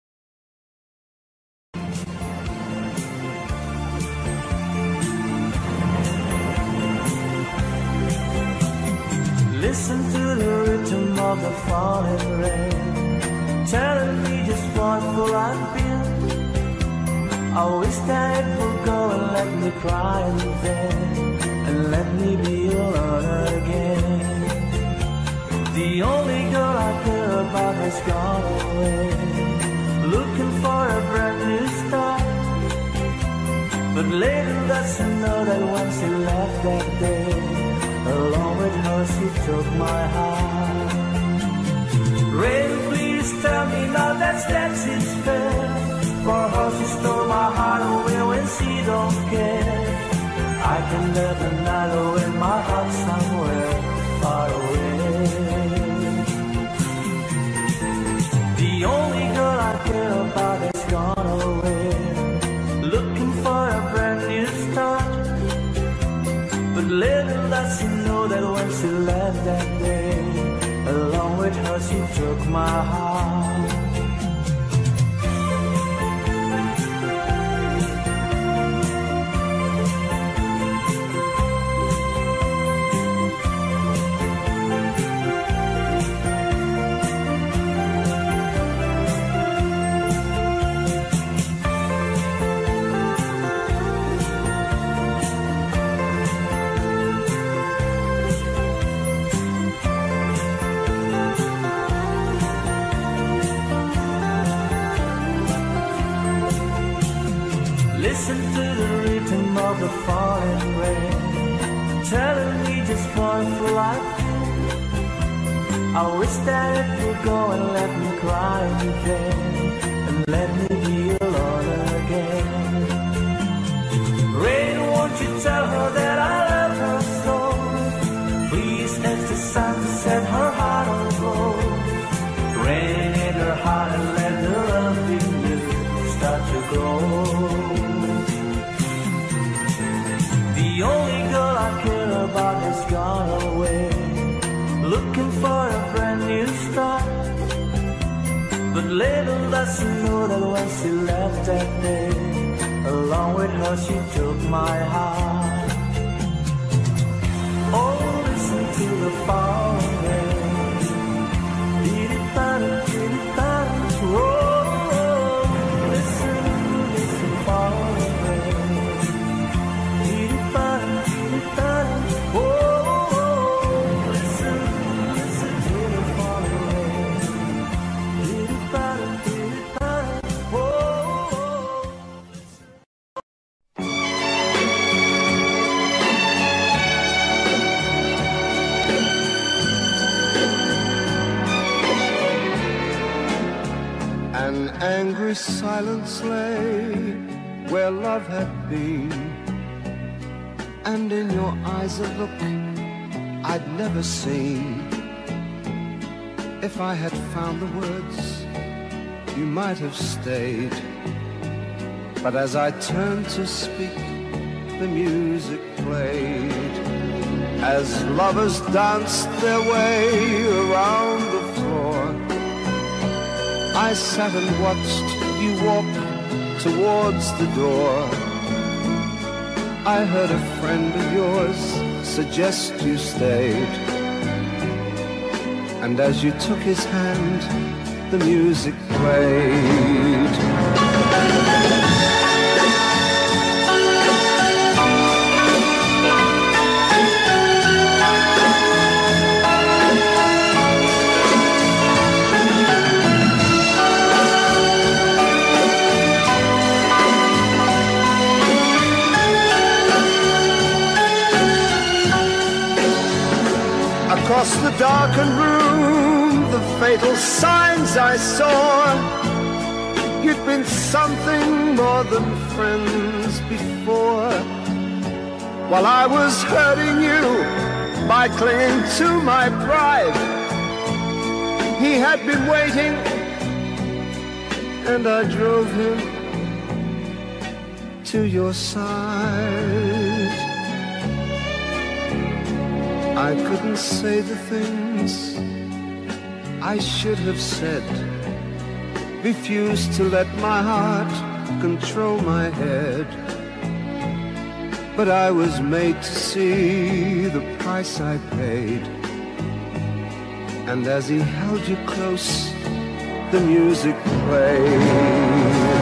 Listen to the rhythm of the falling rain, telling me just what will I be. I wish that it would go and let me cry in vain, and let me be alone again. The only girl I care about has gone away, looking for a brand new start. But later that's to know that when she left that day, along with her she took my heart. Rain, please tell me now that's that's it's fair. For her she stole my heart away when she don't care. I can live the night away in my heart somewhere far away. The only girl I care about has gone away, looking for a brand new start. But little does she know that when she left that day, along with her she took my heart. Listen to the rhythm of the falling rain, telling me just one for life. I wish that it would go and let me cry again, and let me be alone again. Rain, won't you tell her that I love her so? Please ask the sun to set her heart on glow. Rain in her heart and let the love in you start to grow. The only girl I care about has gone away, looking for a brand new start. But little does she know that when she left that day, along with her she took my heart. Oh, listen to the falling rain. Dee-dee-da-da, dee-dee-da-da. Oh, listen, listen, falling rain. An angry silence lay where love had been, and in your eyes a look I'd never seen. If I had found the words, you might have stayed. But as I turned to speak, the music played. As lovers danced their way around the floor, I sat and watched you walk towards the door. I heard a friend of yours suggest you stayed, and as you took his hand, the music played. Across the darkened room, the fatal signs I saw. You'd been something more than friends before. While I was hurting you by clinging to my pride, he had been waiting, and I drove him to your side. I couldn't say the things I should have said, refused to let my heart control my head. But I was made to see the price I paid, and as he held you close, the music played.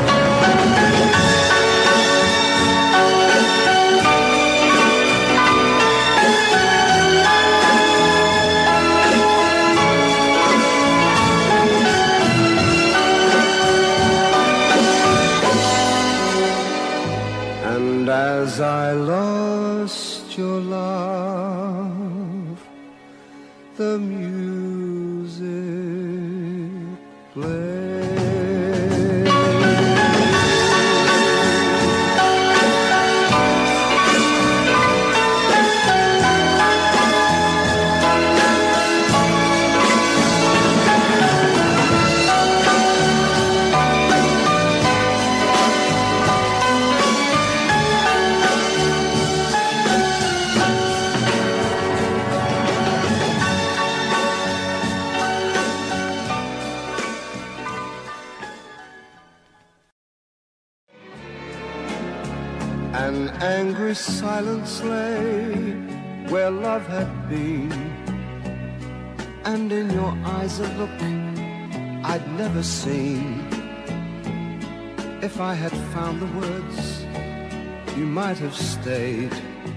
And as I lost your love, the music played. An angry silence lay where love had been, and in your eyes a look I'd never seen. If I had found the words, you might have stayed.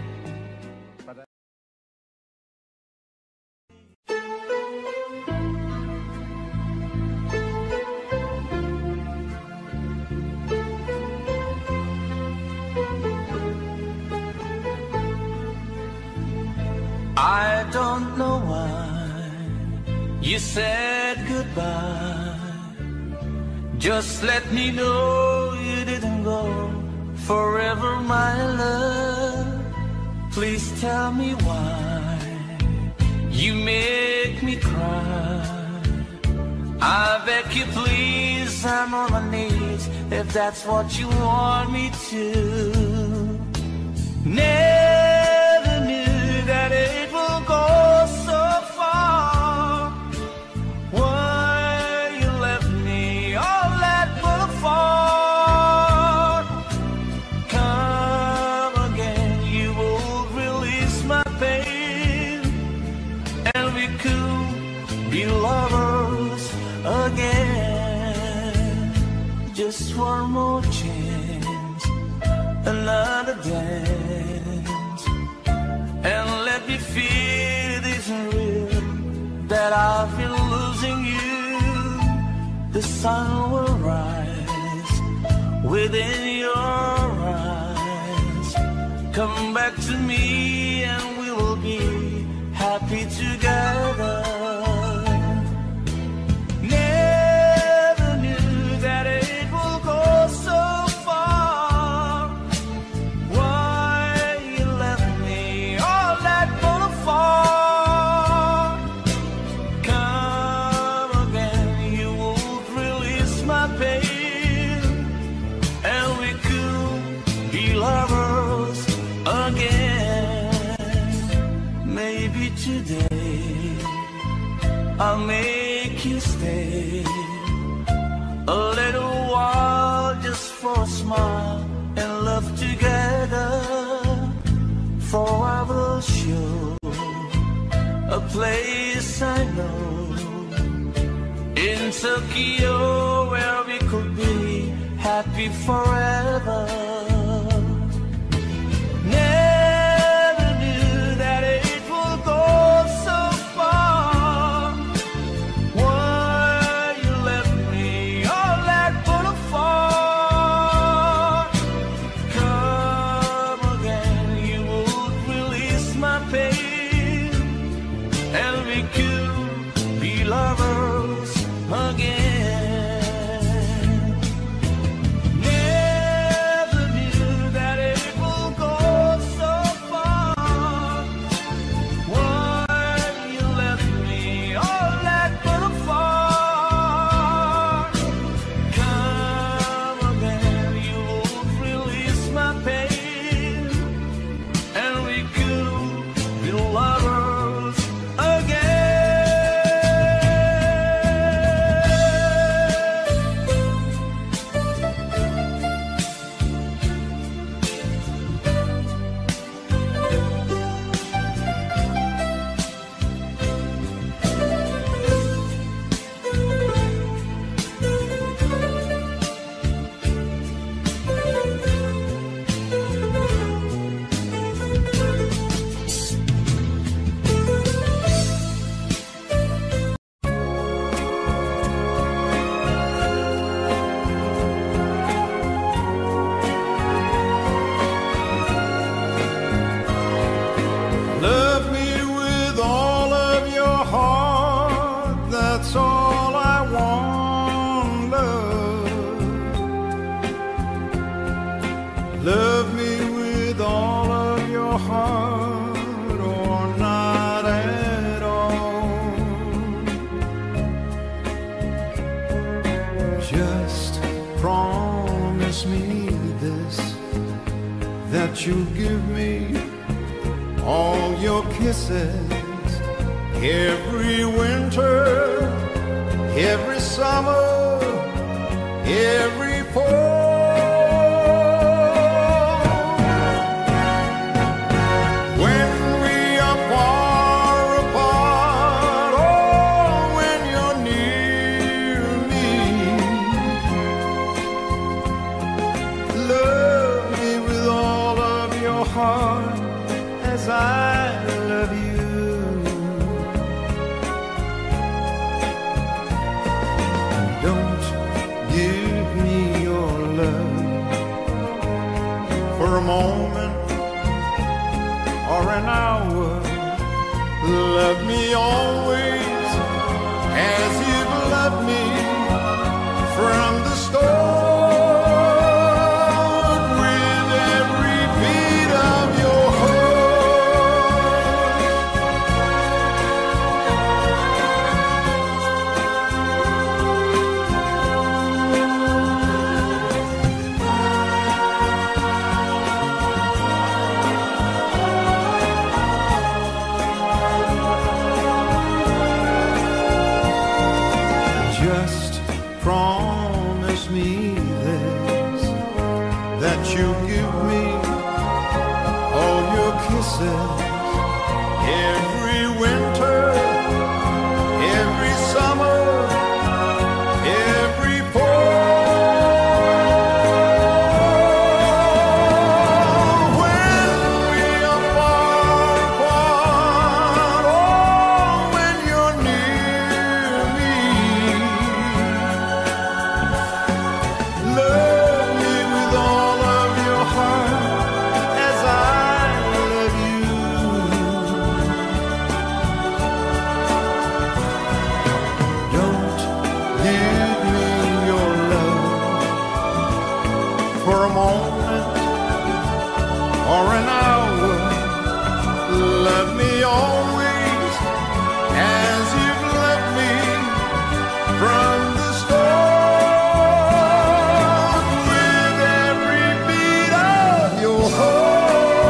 I don't know why you said goodbye. Just let me know you didn't go forever, my love. Please tell me why you make me cry. I beg you please, I'm on my knees if that's what you want me to. Never knew that it will go so far. Why you left me all that but far. Come again, you will release my pain, and we could be lovers again. Just one more chance, another dance, and let me feel it isn't real, that I've been losing you. The sun will rise within your eyes. Come back to me and we will be happy together. Never knew that it will go so far. Why you left me all that but far. Come again, you will release my pain, and we could be lovers again. Maybe today I'll make you stay a little while, just for a smile and love together. For I will show a place I know in Tokyo where we could be happy forever. Never knew that it will go so far. Why you left me all that but far. Come again, you would release my pain, and we could be lovers again. Never knew that it will go so far. Why you left me all that but far. Come again, you would release my pain, and we could be lovers again. Love me with all of your heart, that's all I want, love. Love me with all of your heart, or not at all. Just promise me this, that you'll give me all your kisses, every winter, every summer, every fall. heart as I love you. And don't give me your love for a moment or an hour. Love me always as you've loved me from the start. Every winter, every summer, every fall. When we are far apart, oh, when you're near me, love me with all of your heart as I for a moment or an hour. Love me always as you've loved me from the start, with every beat of your heart.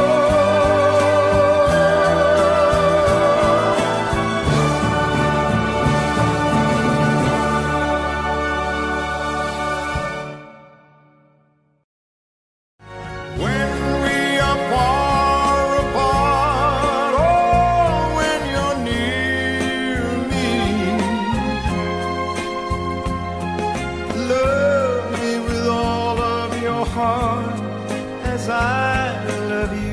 As I love you.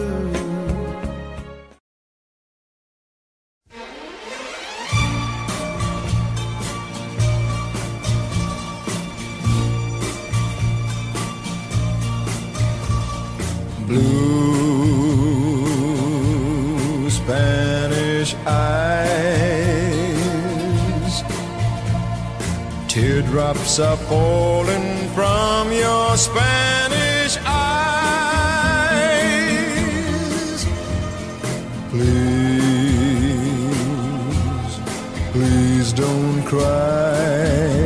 Blue Spanish eyes, teardrops are falling from your Spanish eyes. Please, please don't cry.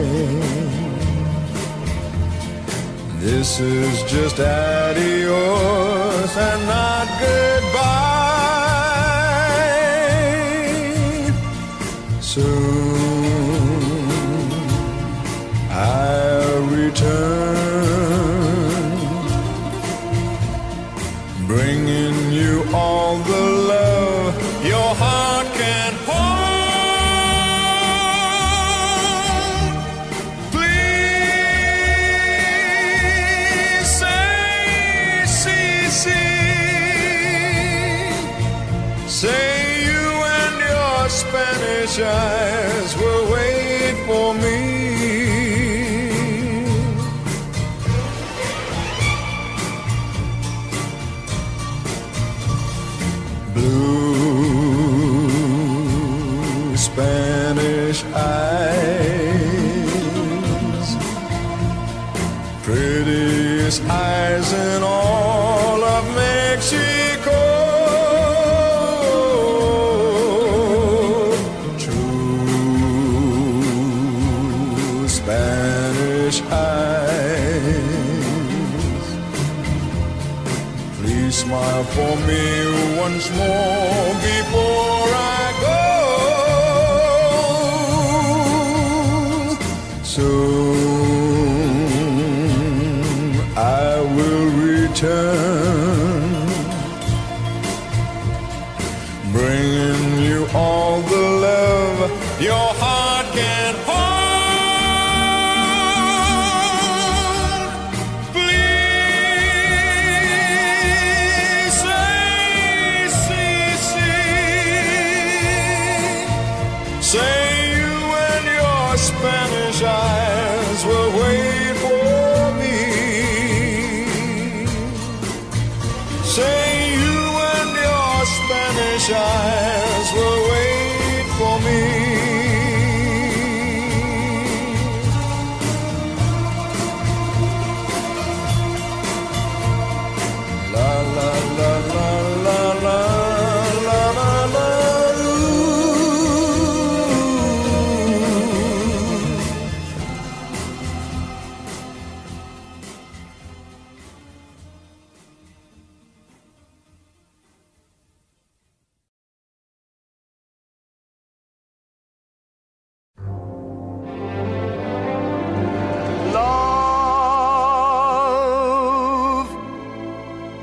This is just adios and not goodbye. Soon I'll return, bringing you all the love your heart can hold. Please say, see, see, say you and your Spanish eyes will wait for me. Blue Spanish eyes, prettiest eyes in all of Mexico. True Spanish eyes, please smile for me once more before I go. Soon I will return, bringing you all the love your heart can hold. Please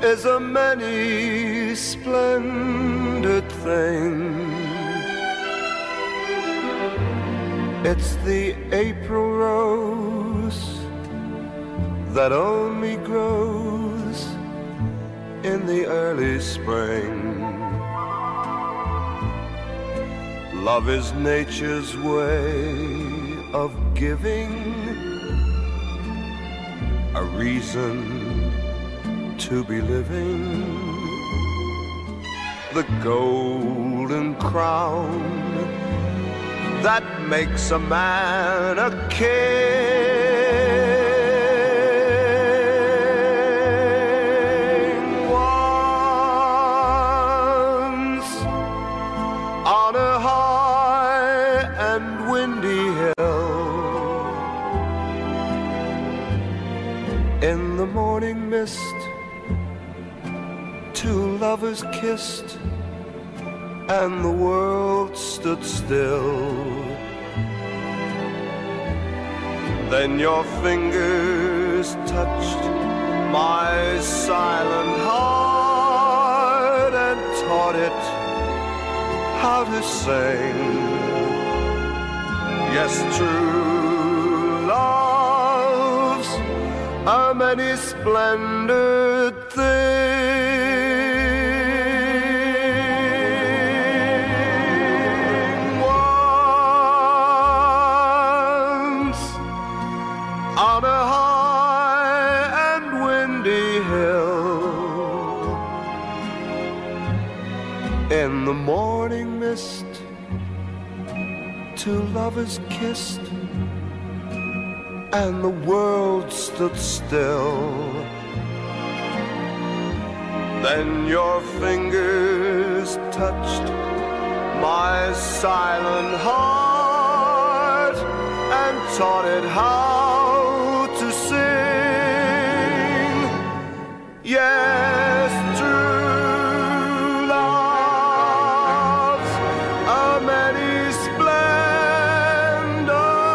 is a many splendid thing. It's the April rose that only grows in the early spring. Love is nature's way of giving a reason to be living. The golden crown that makes a man a king. Once on a high and windy hill, in the morning mist, two lovers kissed, and the world stood still. Then your fingers touched my silent heart and taught it how to sing. Yes, true love's a many splendid thing. On a high and windy hill, in the morning mist, two lovers kissed, and the world stood still. Then your fingers touched my silent heart and taught it how to sing. Yes, true love's a many splendid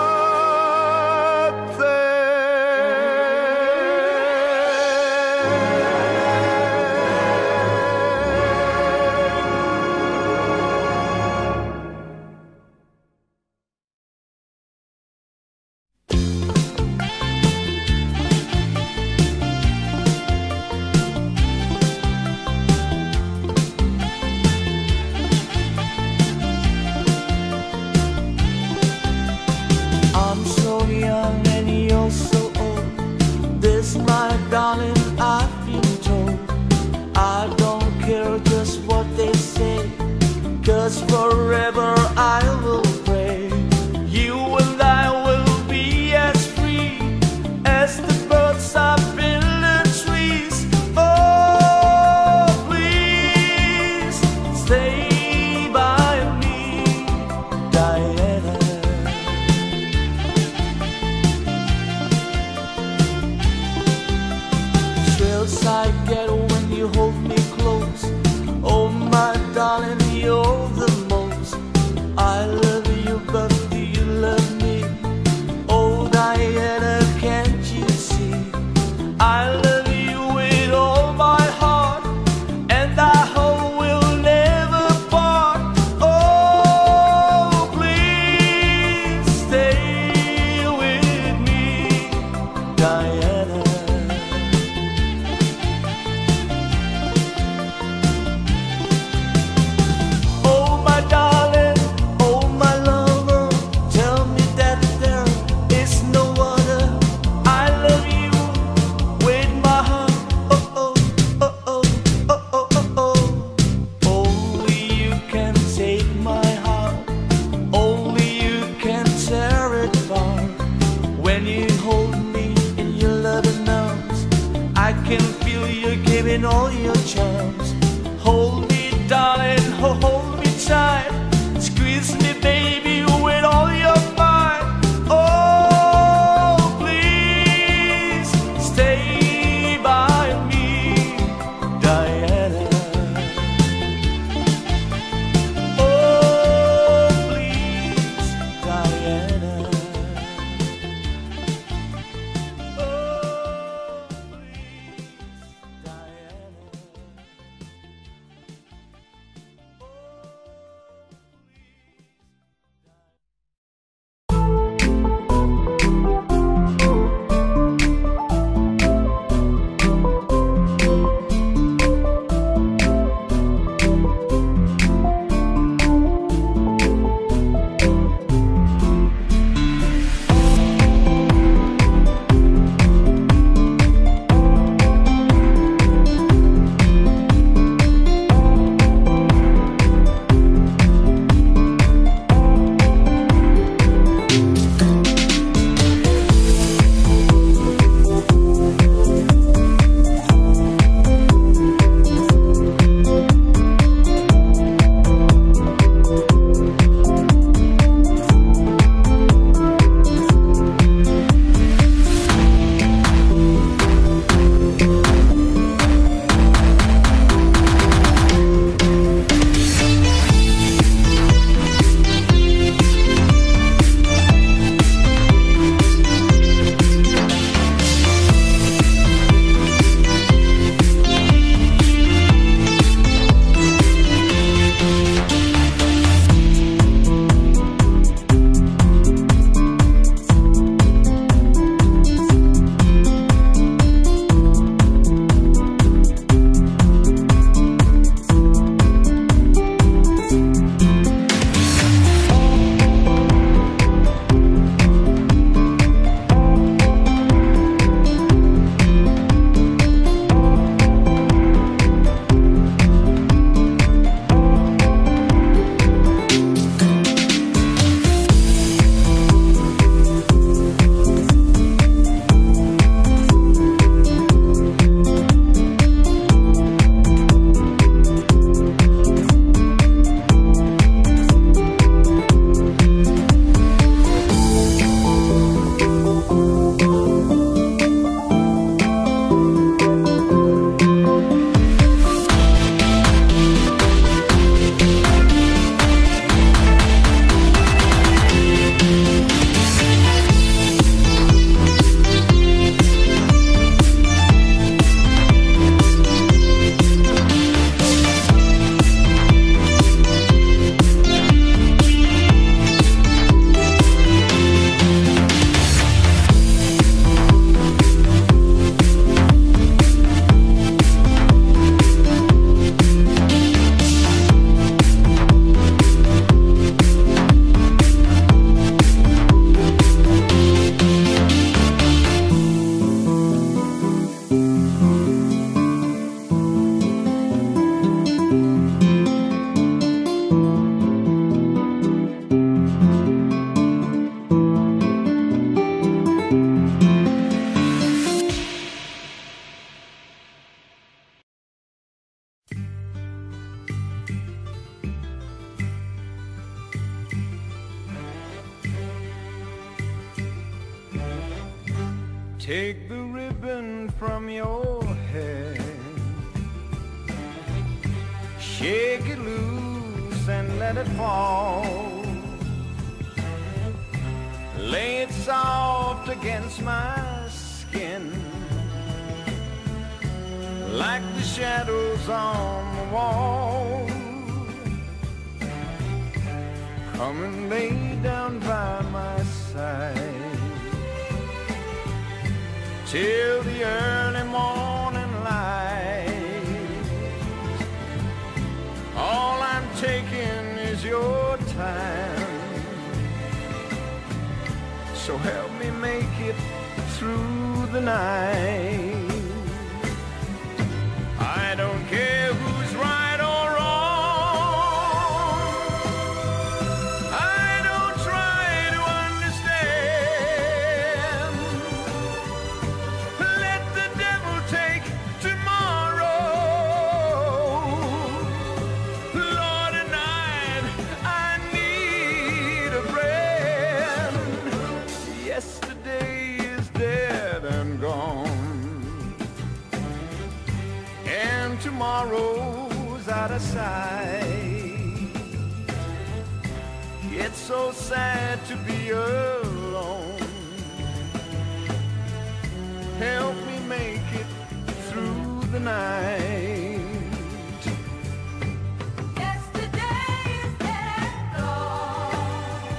I'm so young and you're so old. This, my darling, I've been told. I don't care just what they say, 'cause forever I will pray. You and I will be as free as the birds up in the trees. Oh, please stay by me, Diana. Thrills I get when you hold me close. Oh, my darling, you're the most. I love you, but do you love me? Oh, Diana, can't you see? I love you with all my heart, and I hope we'll never part. Oh, please stay with me, Diana. Oh, my darling, oh, my lover, tell me that there is no other. I love you with my heart. Oh, oh, oh, oh, oh, oh, oh, oh. Only you can take my heart. Only you can tear it apart. When you hold me in your loving arms, I can feel you giving all your charms. Hold me, darling, oh, hold me tight. Squeeze me, baby, with all your might. Oh, please stay by me, Diana. Oh, please, Diana. Oh, please, Diana. Take the ribbon from your hair, shake it loose and let it fall. Lay it soft against my skin, like the shadows on the wall. Come and lay down by my side till the early morning light. All I'm taking is your time, so help me make it through the night. I don't care who's right or wrong, I don't try to understand. Let the devil take tomorrow. Lord, tonight I need a friend. Yesterday is dead and gone, and tomorrow's out of sight. It's so sad to be alone. Help me make it through the night. Yesterday is dead and gone,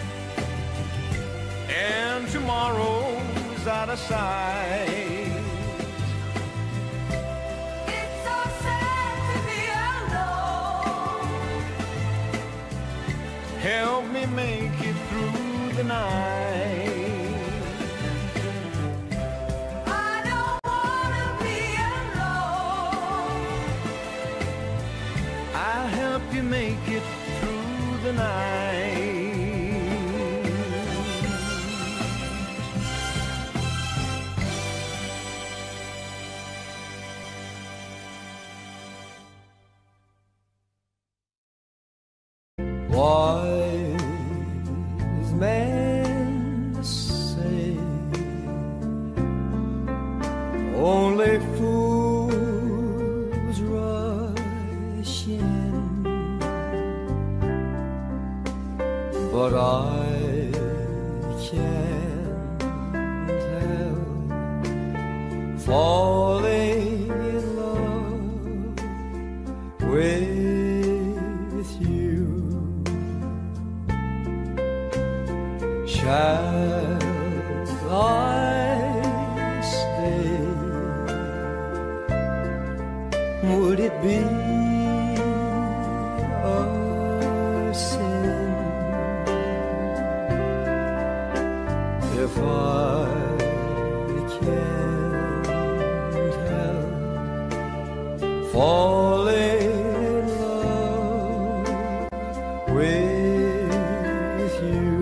And tomorrow's out of sight. it's so sad to be alone. Help me make it through the night. I don't wanna be alone. I'll help you make it through the night. Wise men say only fools rush in, but I can't help falling in love with you. Shall I stay? Would it be a sin if I can't help falling in love with you?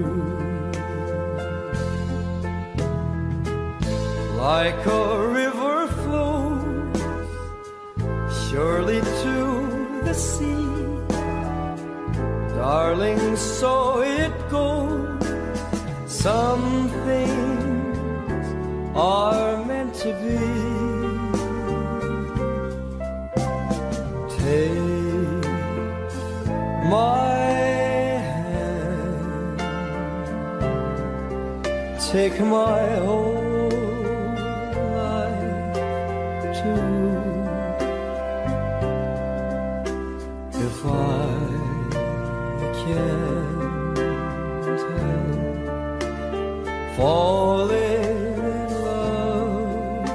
Like a river flows surely to the sea, darling, so it goes. Some things are meant to be. Take my hand, take my whole life too. If I can't help falling in love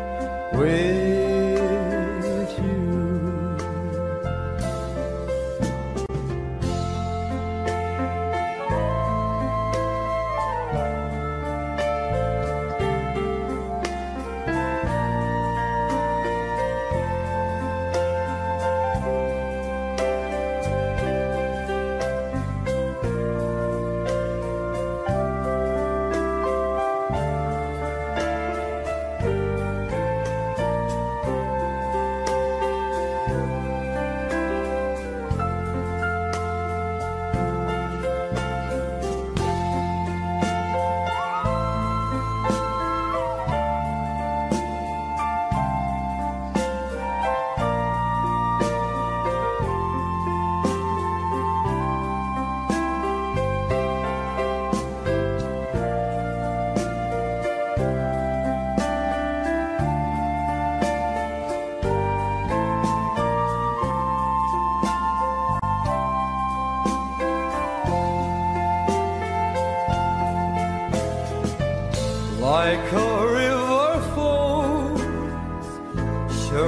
with you.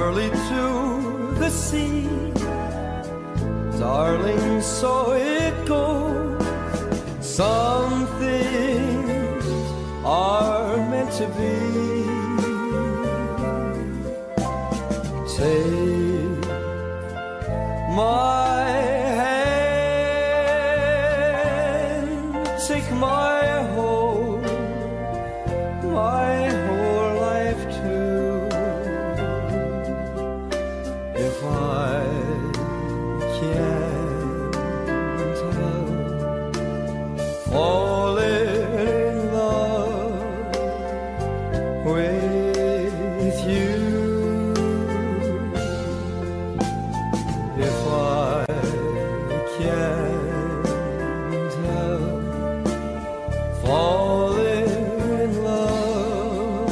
early to the sea. Darling, so it goes. Some things are meant to be. Take my hand, take my whole, my whole life too. If I can't help falling in love with you, if I can't help falling in love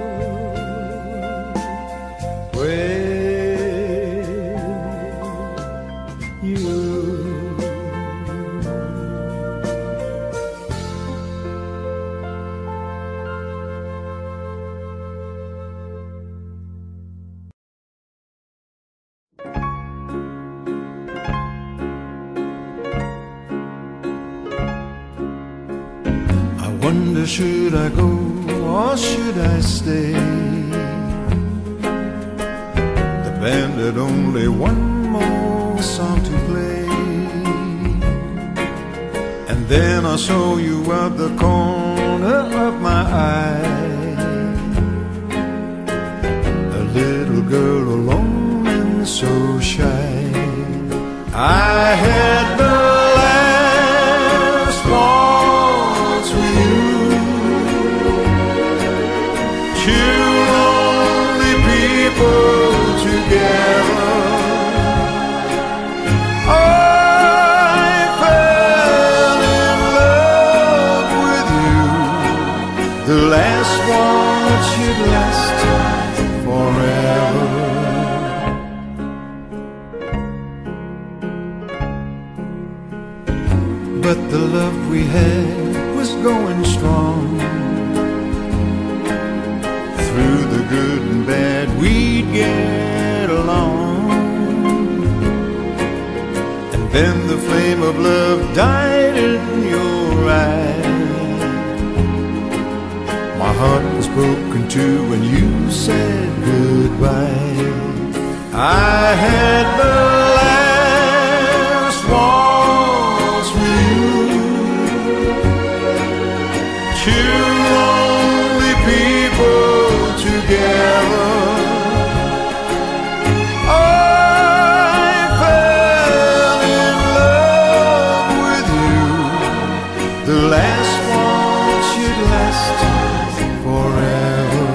with you. I wonder, should I go or should I stay? The band had only one more song to play, and then I saw you out the corner of my eye, a little girl alone and so shy. I had the last waltz with you, two lonely people together. I fell in love with you. The last waltz should last forever. But the love we had was going strong. Through the good and bad we'd get along. And then the flame of love died in your eyes. My heart was broken too when you said goodbye. I had the last waltz with you, two lonely people together. I fell in love with you. The last waltz should last forever.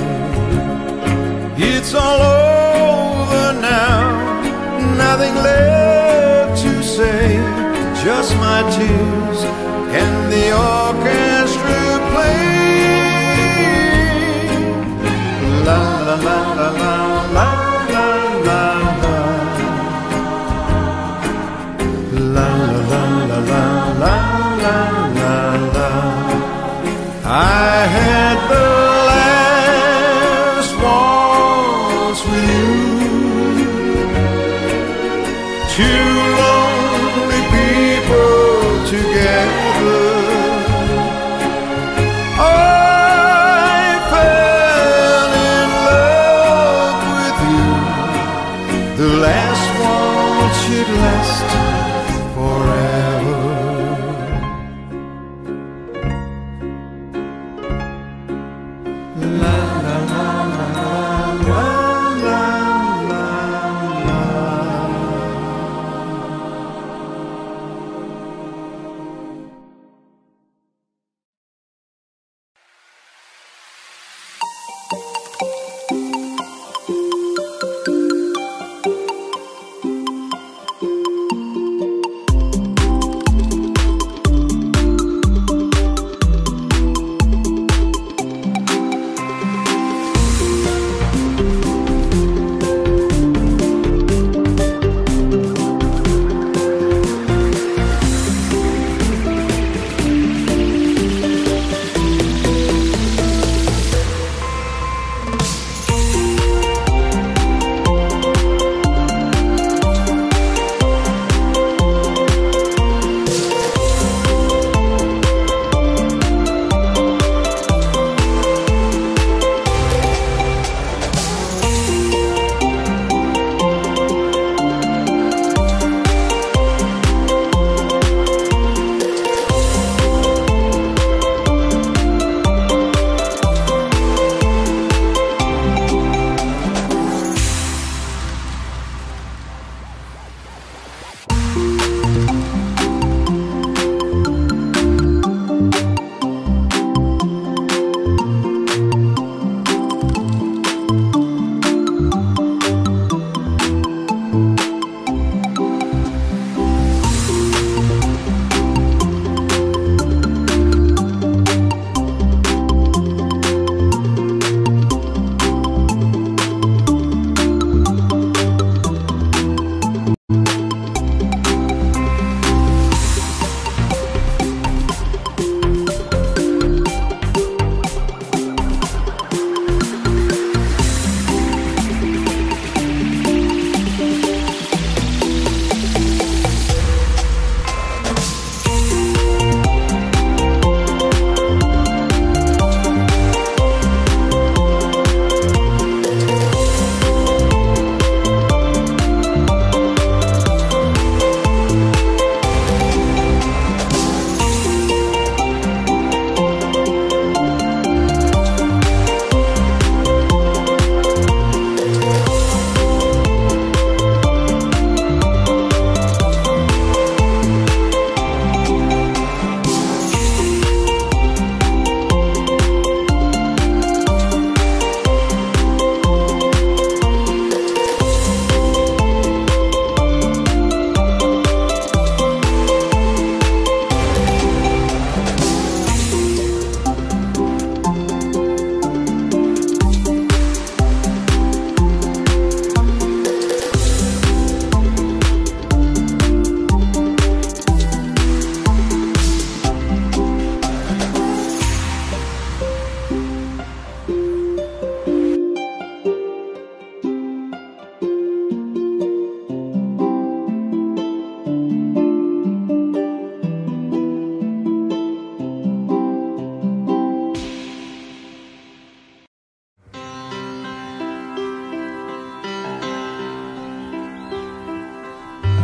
It's all over now, nothing left to say, just my tears and the orchestra playing. La la la la la la la la la. La la la la la la la la. I had the last waltz with you, two lonely people together. I fell in love with you. The last waltz should last forever. La la la la la la la la.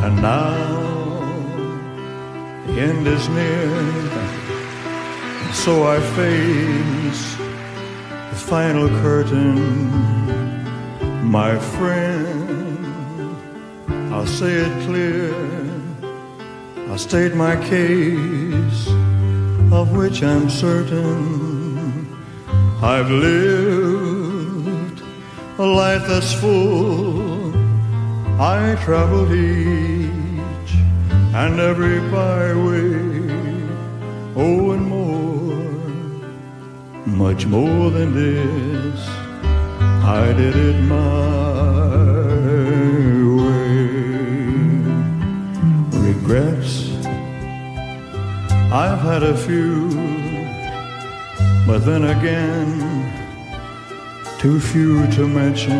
And now the end is near, so I face the final curtain. My friend, I'll say it clear, I'll state my case, of which I'm certain. I've lived a life that's full. I traveled each and every byway, oh, and more, much more than this. I did it my way. Regrets, I've had a few, but then again, too few to mention.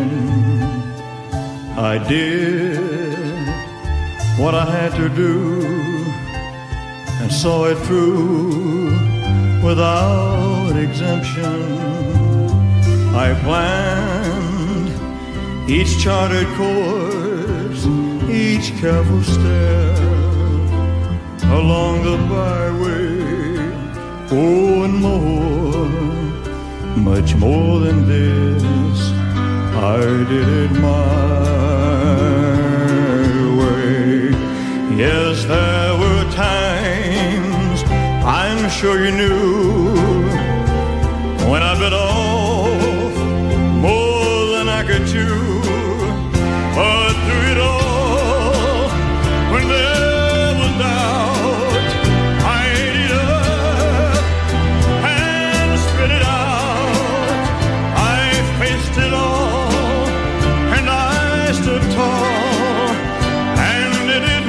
I did what I had to do and saw it through without exemption. I planned each charted course, each careful step along the byway, oh, and more, much more than this. I did it my way. Yes, there were times, I'm sure you knew, when I bit off more than I could chew. But through it all, when there was doubt, I ate it up and spit it out. I faced it all, and I stood tall and did it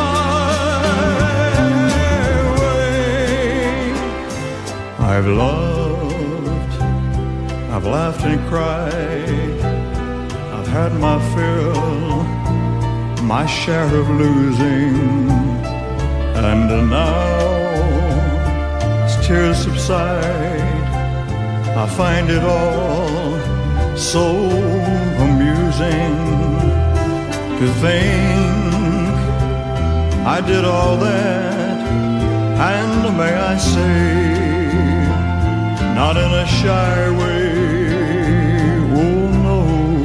my way. I've loved, I've laughed and cried, I've had my fill, my share of losing, and now as tears subside, I find it all so amusing to think I did all that, and may I say, not in a shy way. Oh no,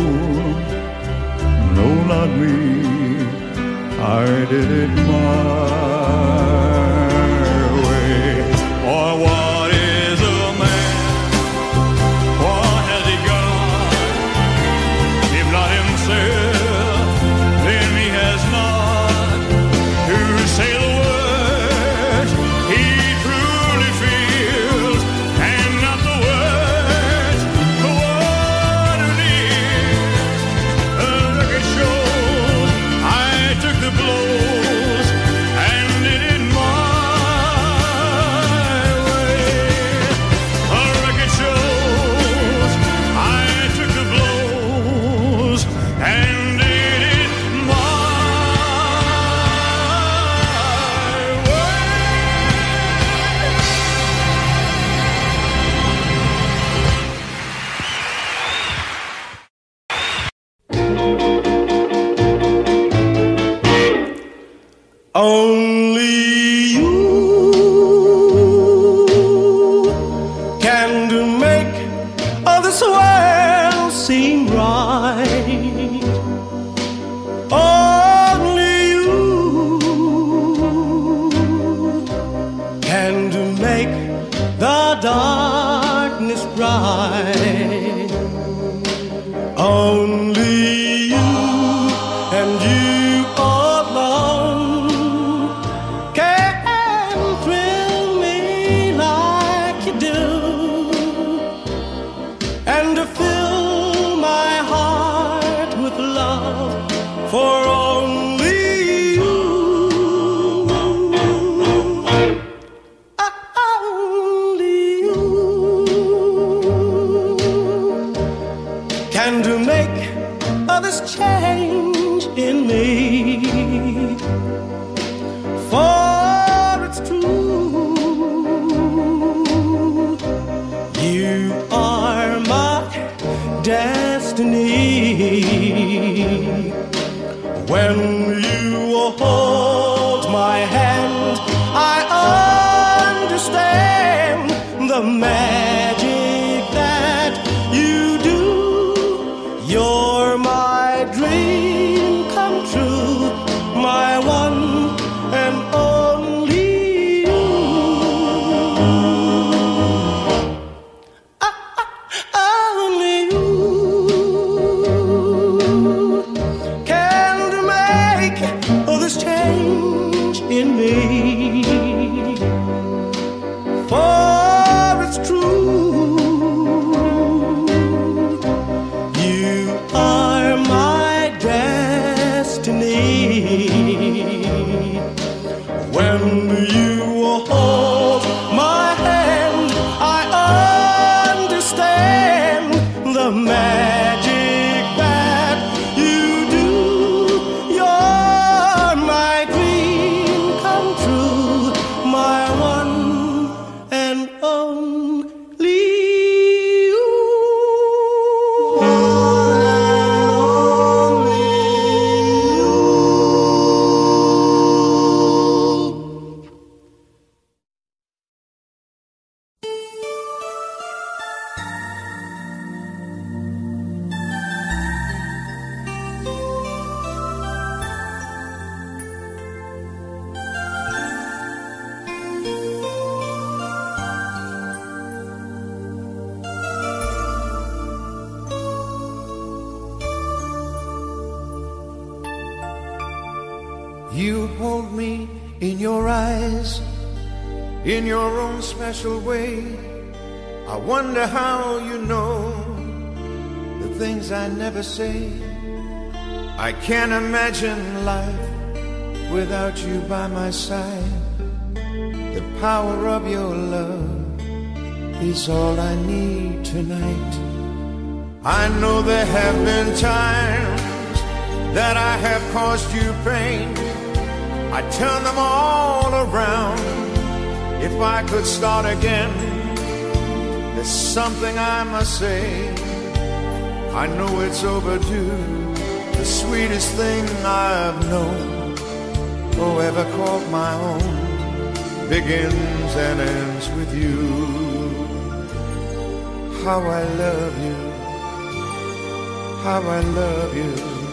no, not me. I did it my way. Or what is a man? What has he got? If not himself, then he has not to say the words he truly feels, and not the words the one who needs. The record shows I took the blows and did it my way. The record shows I took the blows and did it my way. Only you can do make all this world seem right. Only you can do make the darkness bright. Only you and you alone can thrill me like you do, and to fill my heart with love for only you. Only you can to make all this change in me. For it's true, you are my destiny. When you hold my hand, I understand the magic that you do. You're my dream come true, my one and only you. Ah, ah, only you can make this change in me. For it's true, you are my destiny. When you hold my hand, I understand the magic that you do. You're my dream come true, my one and only you. You hold me in your eyes, in your own special way. I wonder how you know the things I never say. I can't imagine life without you by my side. The power of your love is all I need tonight. I know there have been times that I have caused you pain. I turn them all around. If I could start again, there's something I must say. I know it's overdue. The sweetest thing I've known, or ever called my own, begins and ends with you. How I love you, how I love you.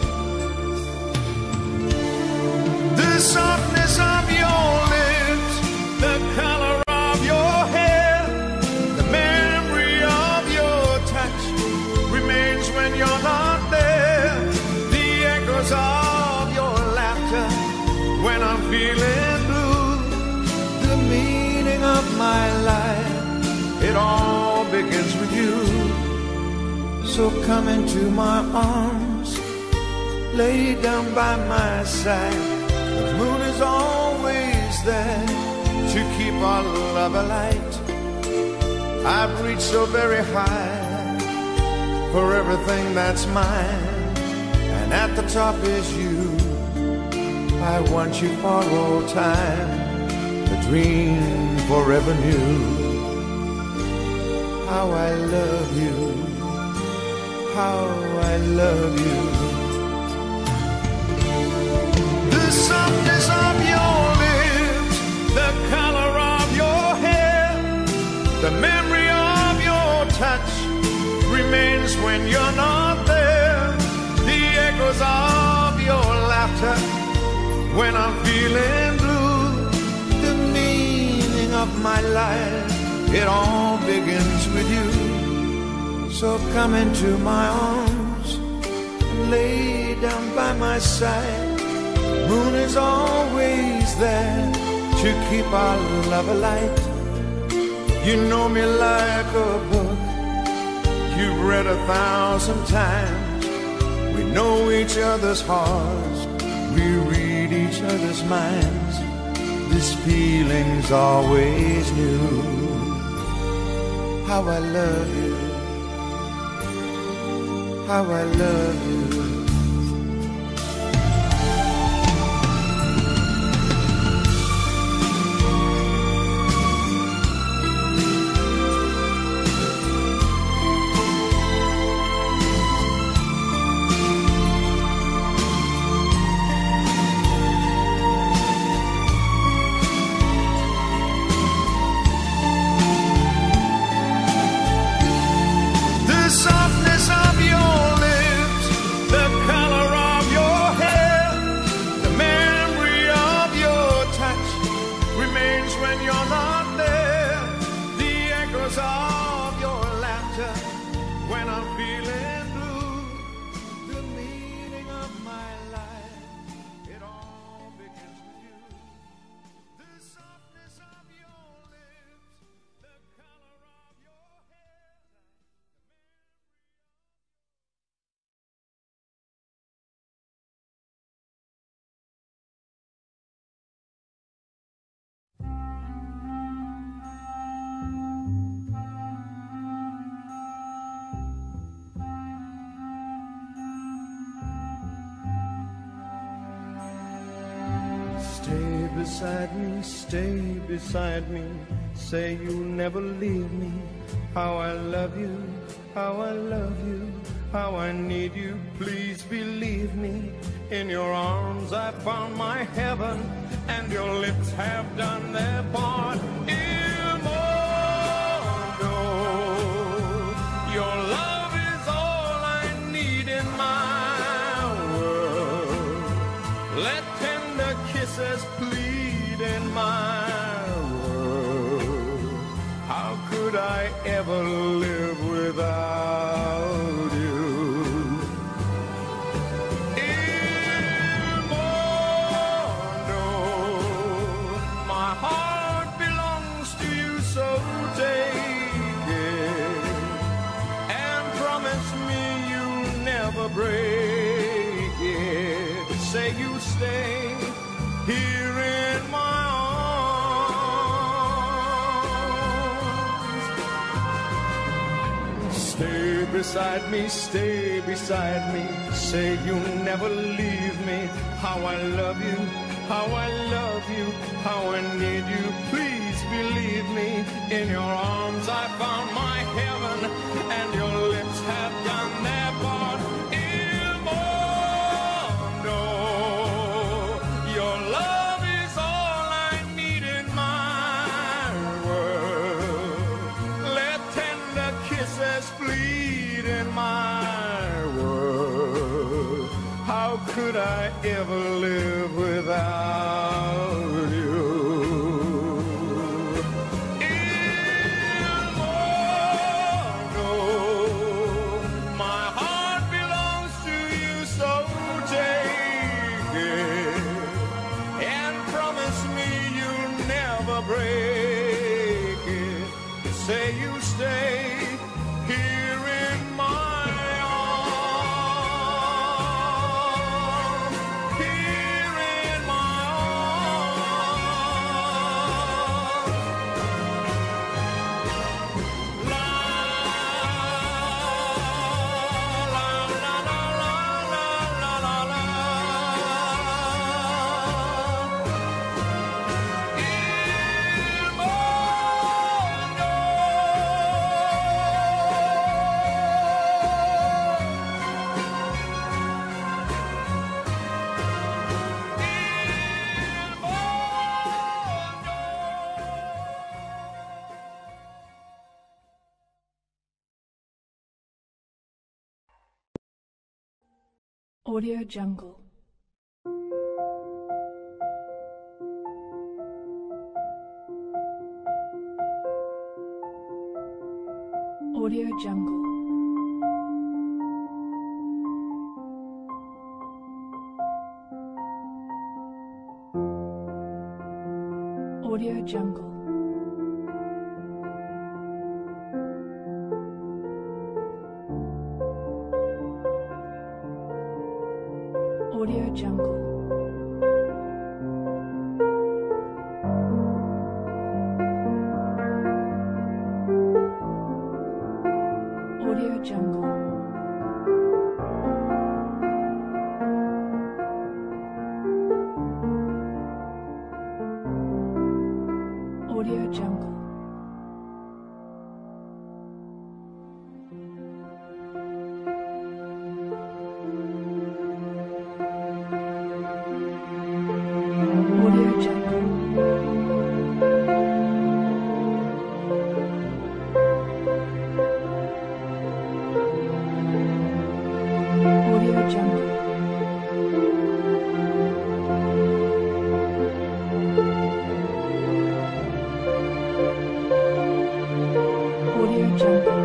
The softness of your lips, the color of your hair, the memory of your touch remains when you're not there. The echoes of your laughter when I'm feeling blue. The meaning of my life, it all begins with you. So come into my arms, lay down by my side. The moon is always there to keep our love alight. I've reached so very high for everything that's mine, and at the top is you. I want you for all time, the dream forever new. How I love you, how I love you. The softness of your lips, the color of your hair, the memory of your touch remains when you're not there. The echoes of your laughter when I'm feeling blue. The meaning of my life, it all begins with you. So come into my arms and lay down by my side. Moon is always there to keep our love alight. You know me like a book you've read a thousand times. We know each other's hearts, we read each other's minds. This feeling's always new. How I love you, how I love you. beside me, stay beside me. Say you'll never leave me. How I love you, how I love you, how I need you. Please believe me. In your arms I found my heaven, and your lips have done their part. Il mondo, your love is all I need in my world. Let tender kisses plead in my world. How could I ever live without you? Il mondo, my heart belongs to you, so take it and promise me you'll never break it. Say you stay here in my arms. Stay beside me, stay beside me. Say you'll never leave me. How I love you, how I love you, how I need you. Please believe me. In your arms I found my heaven, and your lips have done their part. Il mondo, your love is all I need in my world. Let tender kisses plead in my world. How could I ever live without you? Il mondo, my heart belongs to you, so take it and promise me you'll never break it. Say you stay here in my arms, here in my arms. La la la la la la la la la. Il mondo. Audio Jungle. Audio Jungle. Audio Jungle. Audio Jungle. Audio Jungle. Audio Jungle. Audio Jungle. Audio Jungle. Audio Jungle.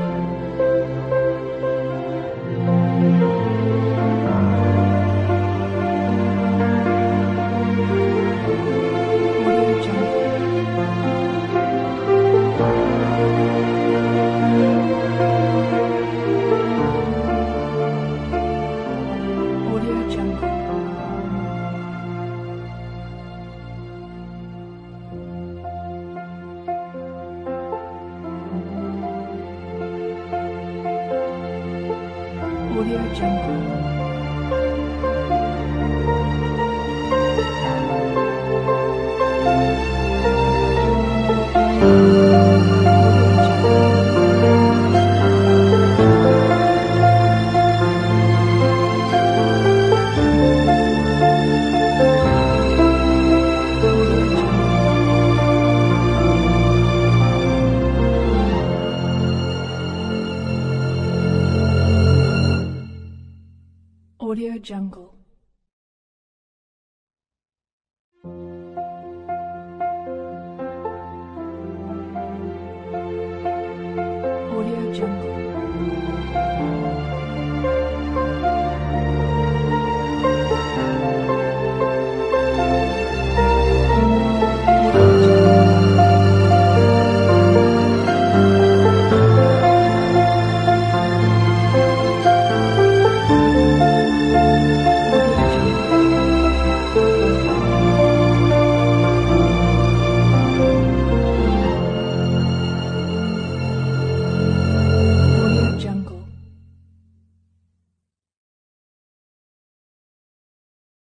Audio Jungle. Audio Jungle. Audio Jungle. Audio Jungle.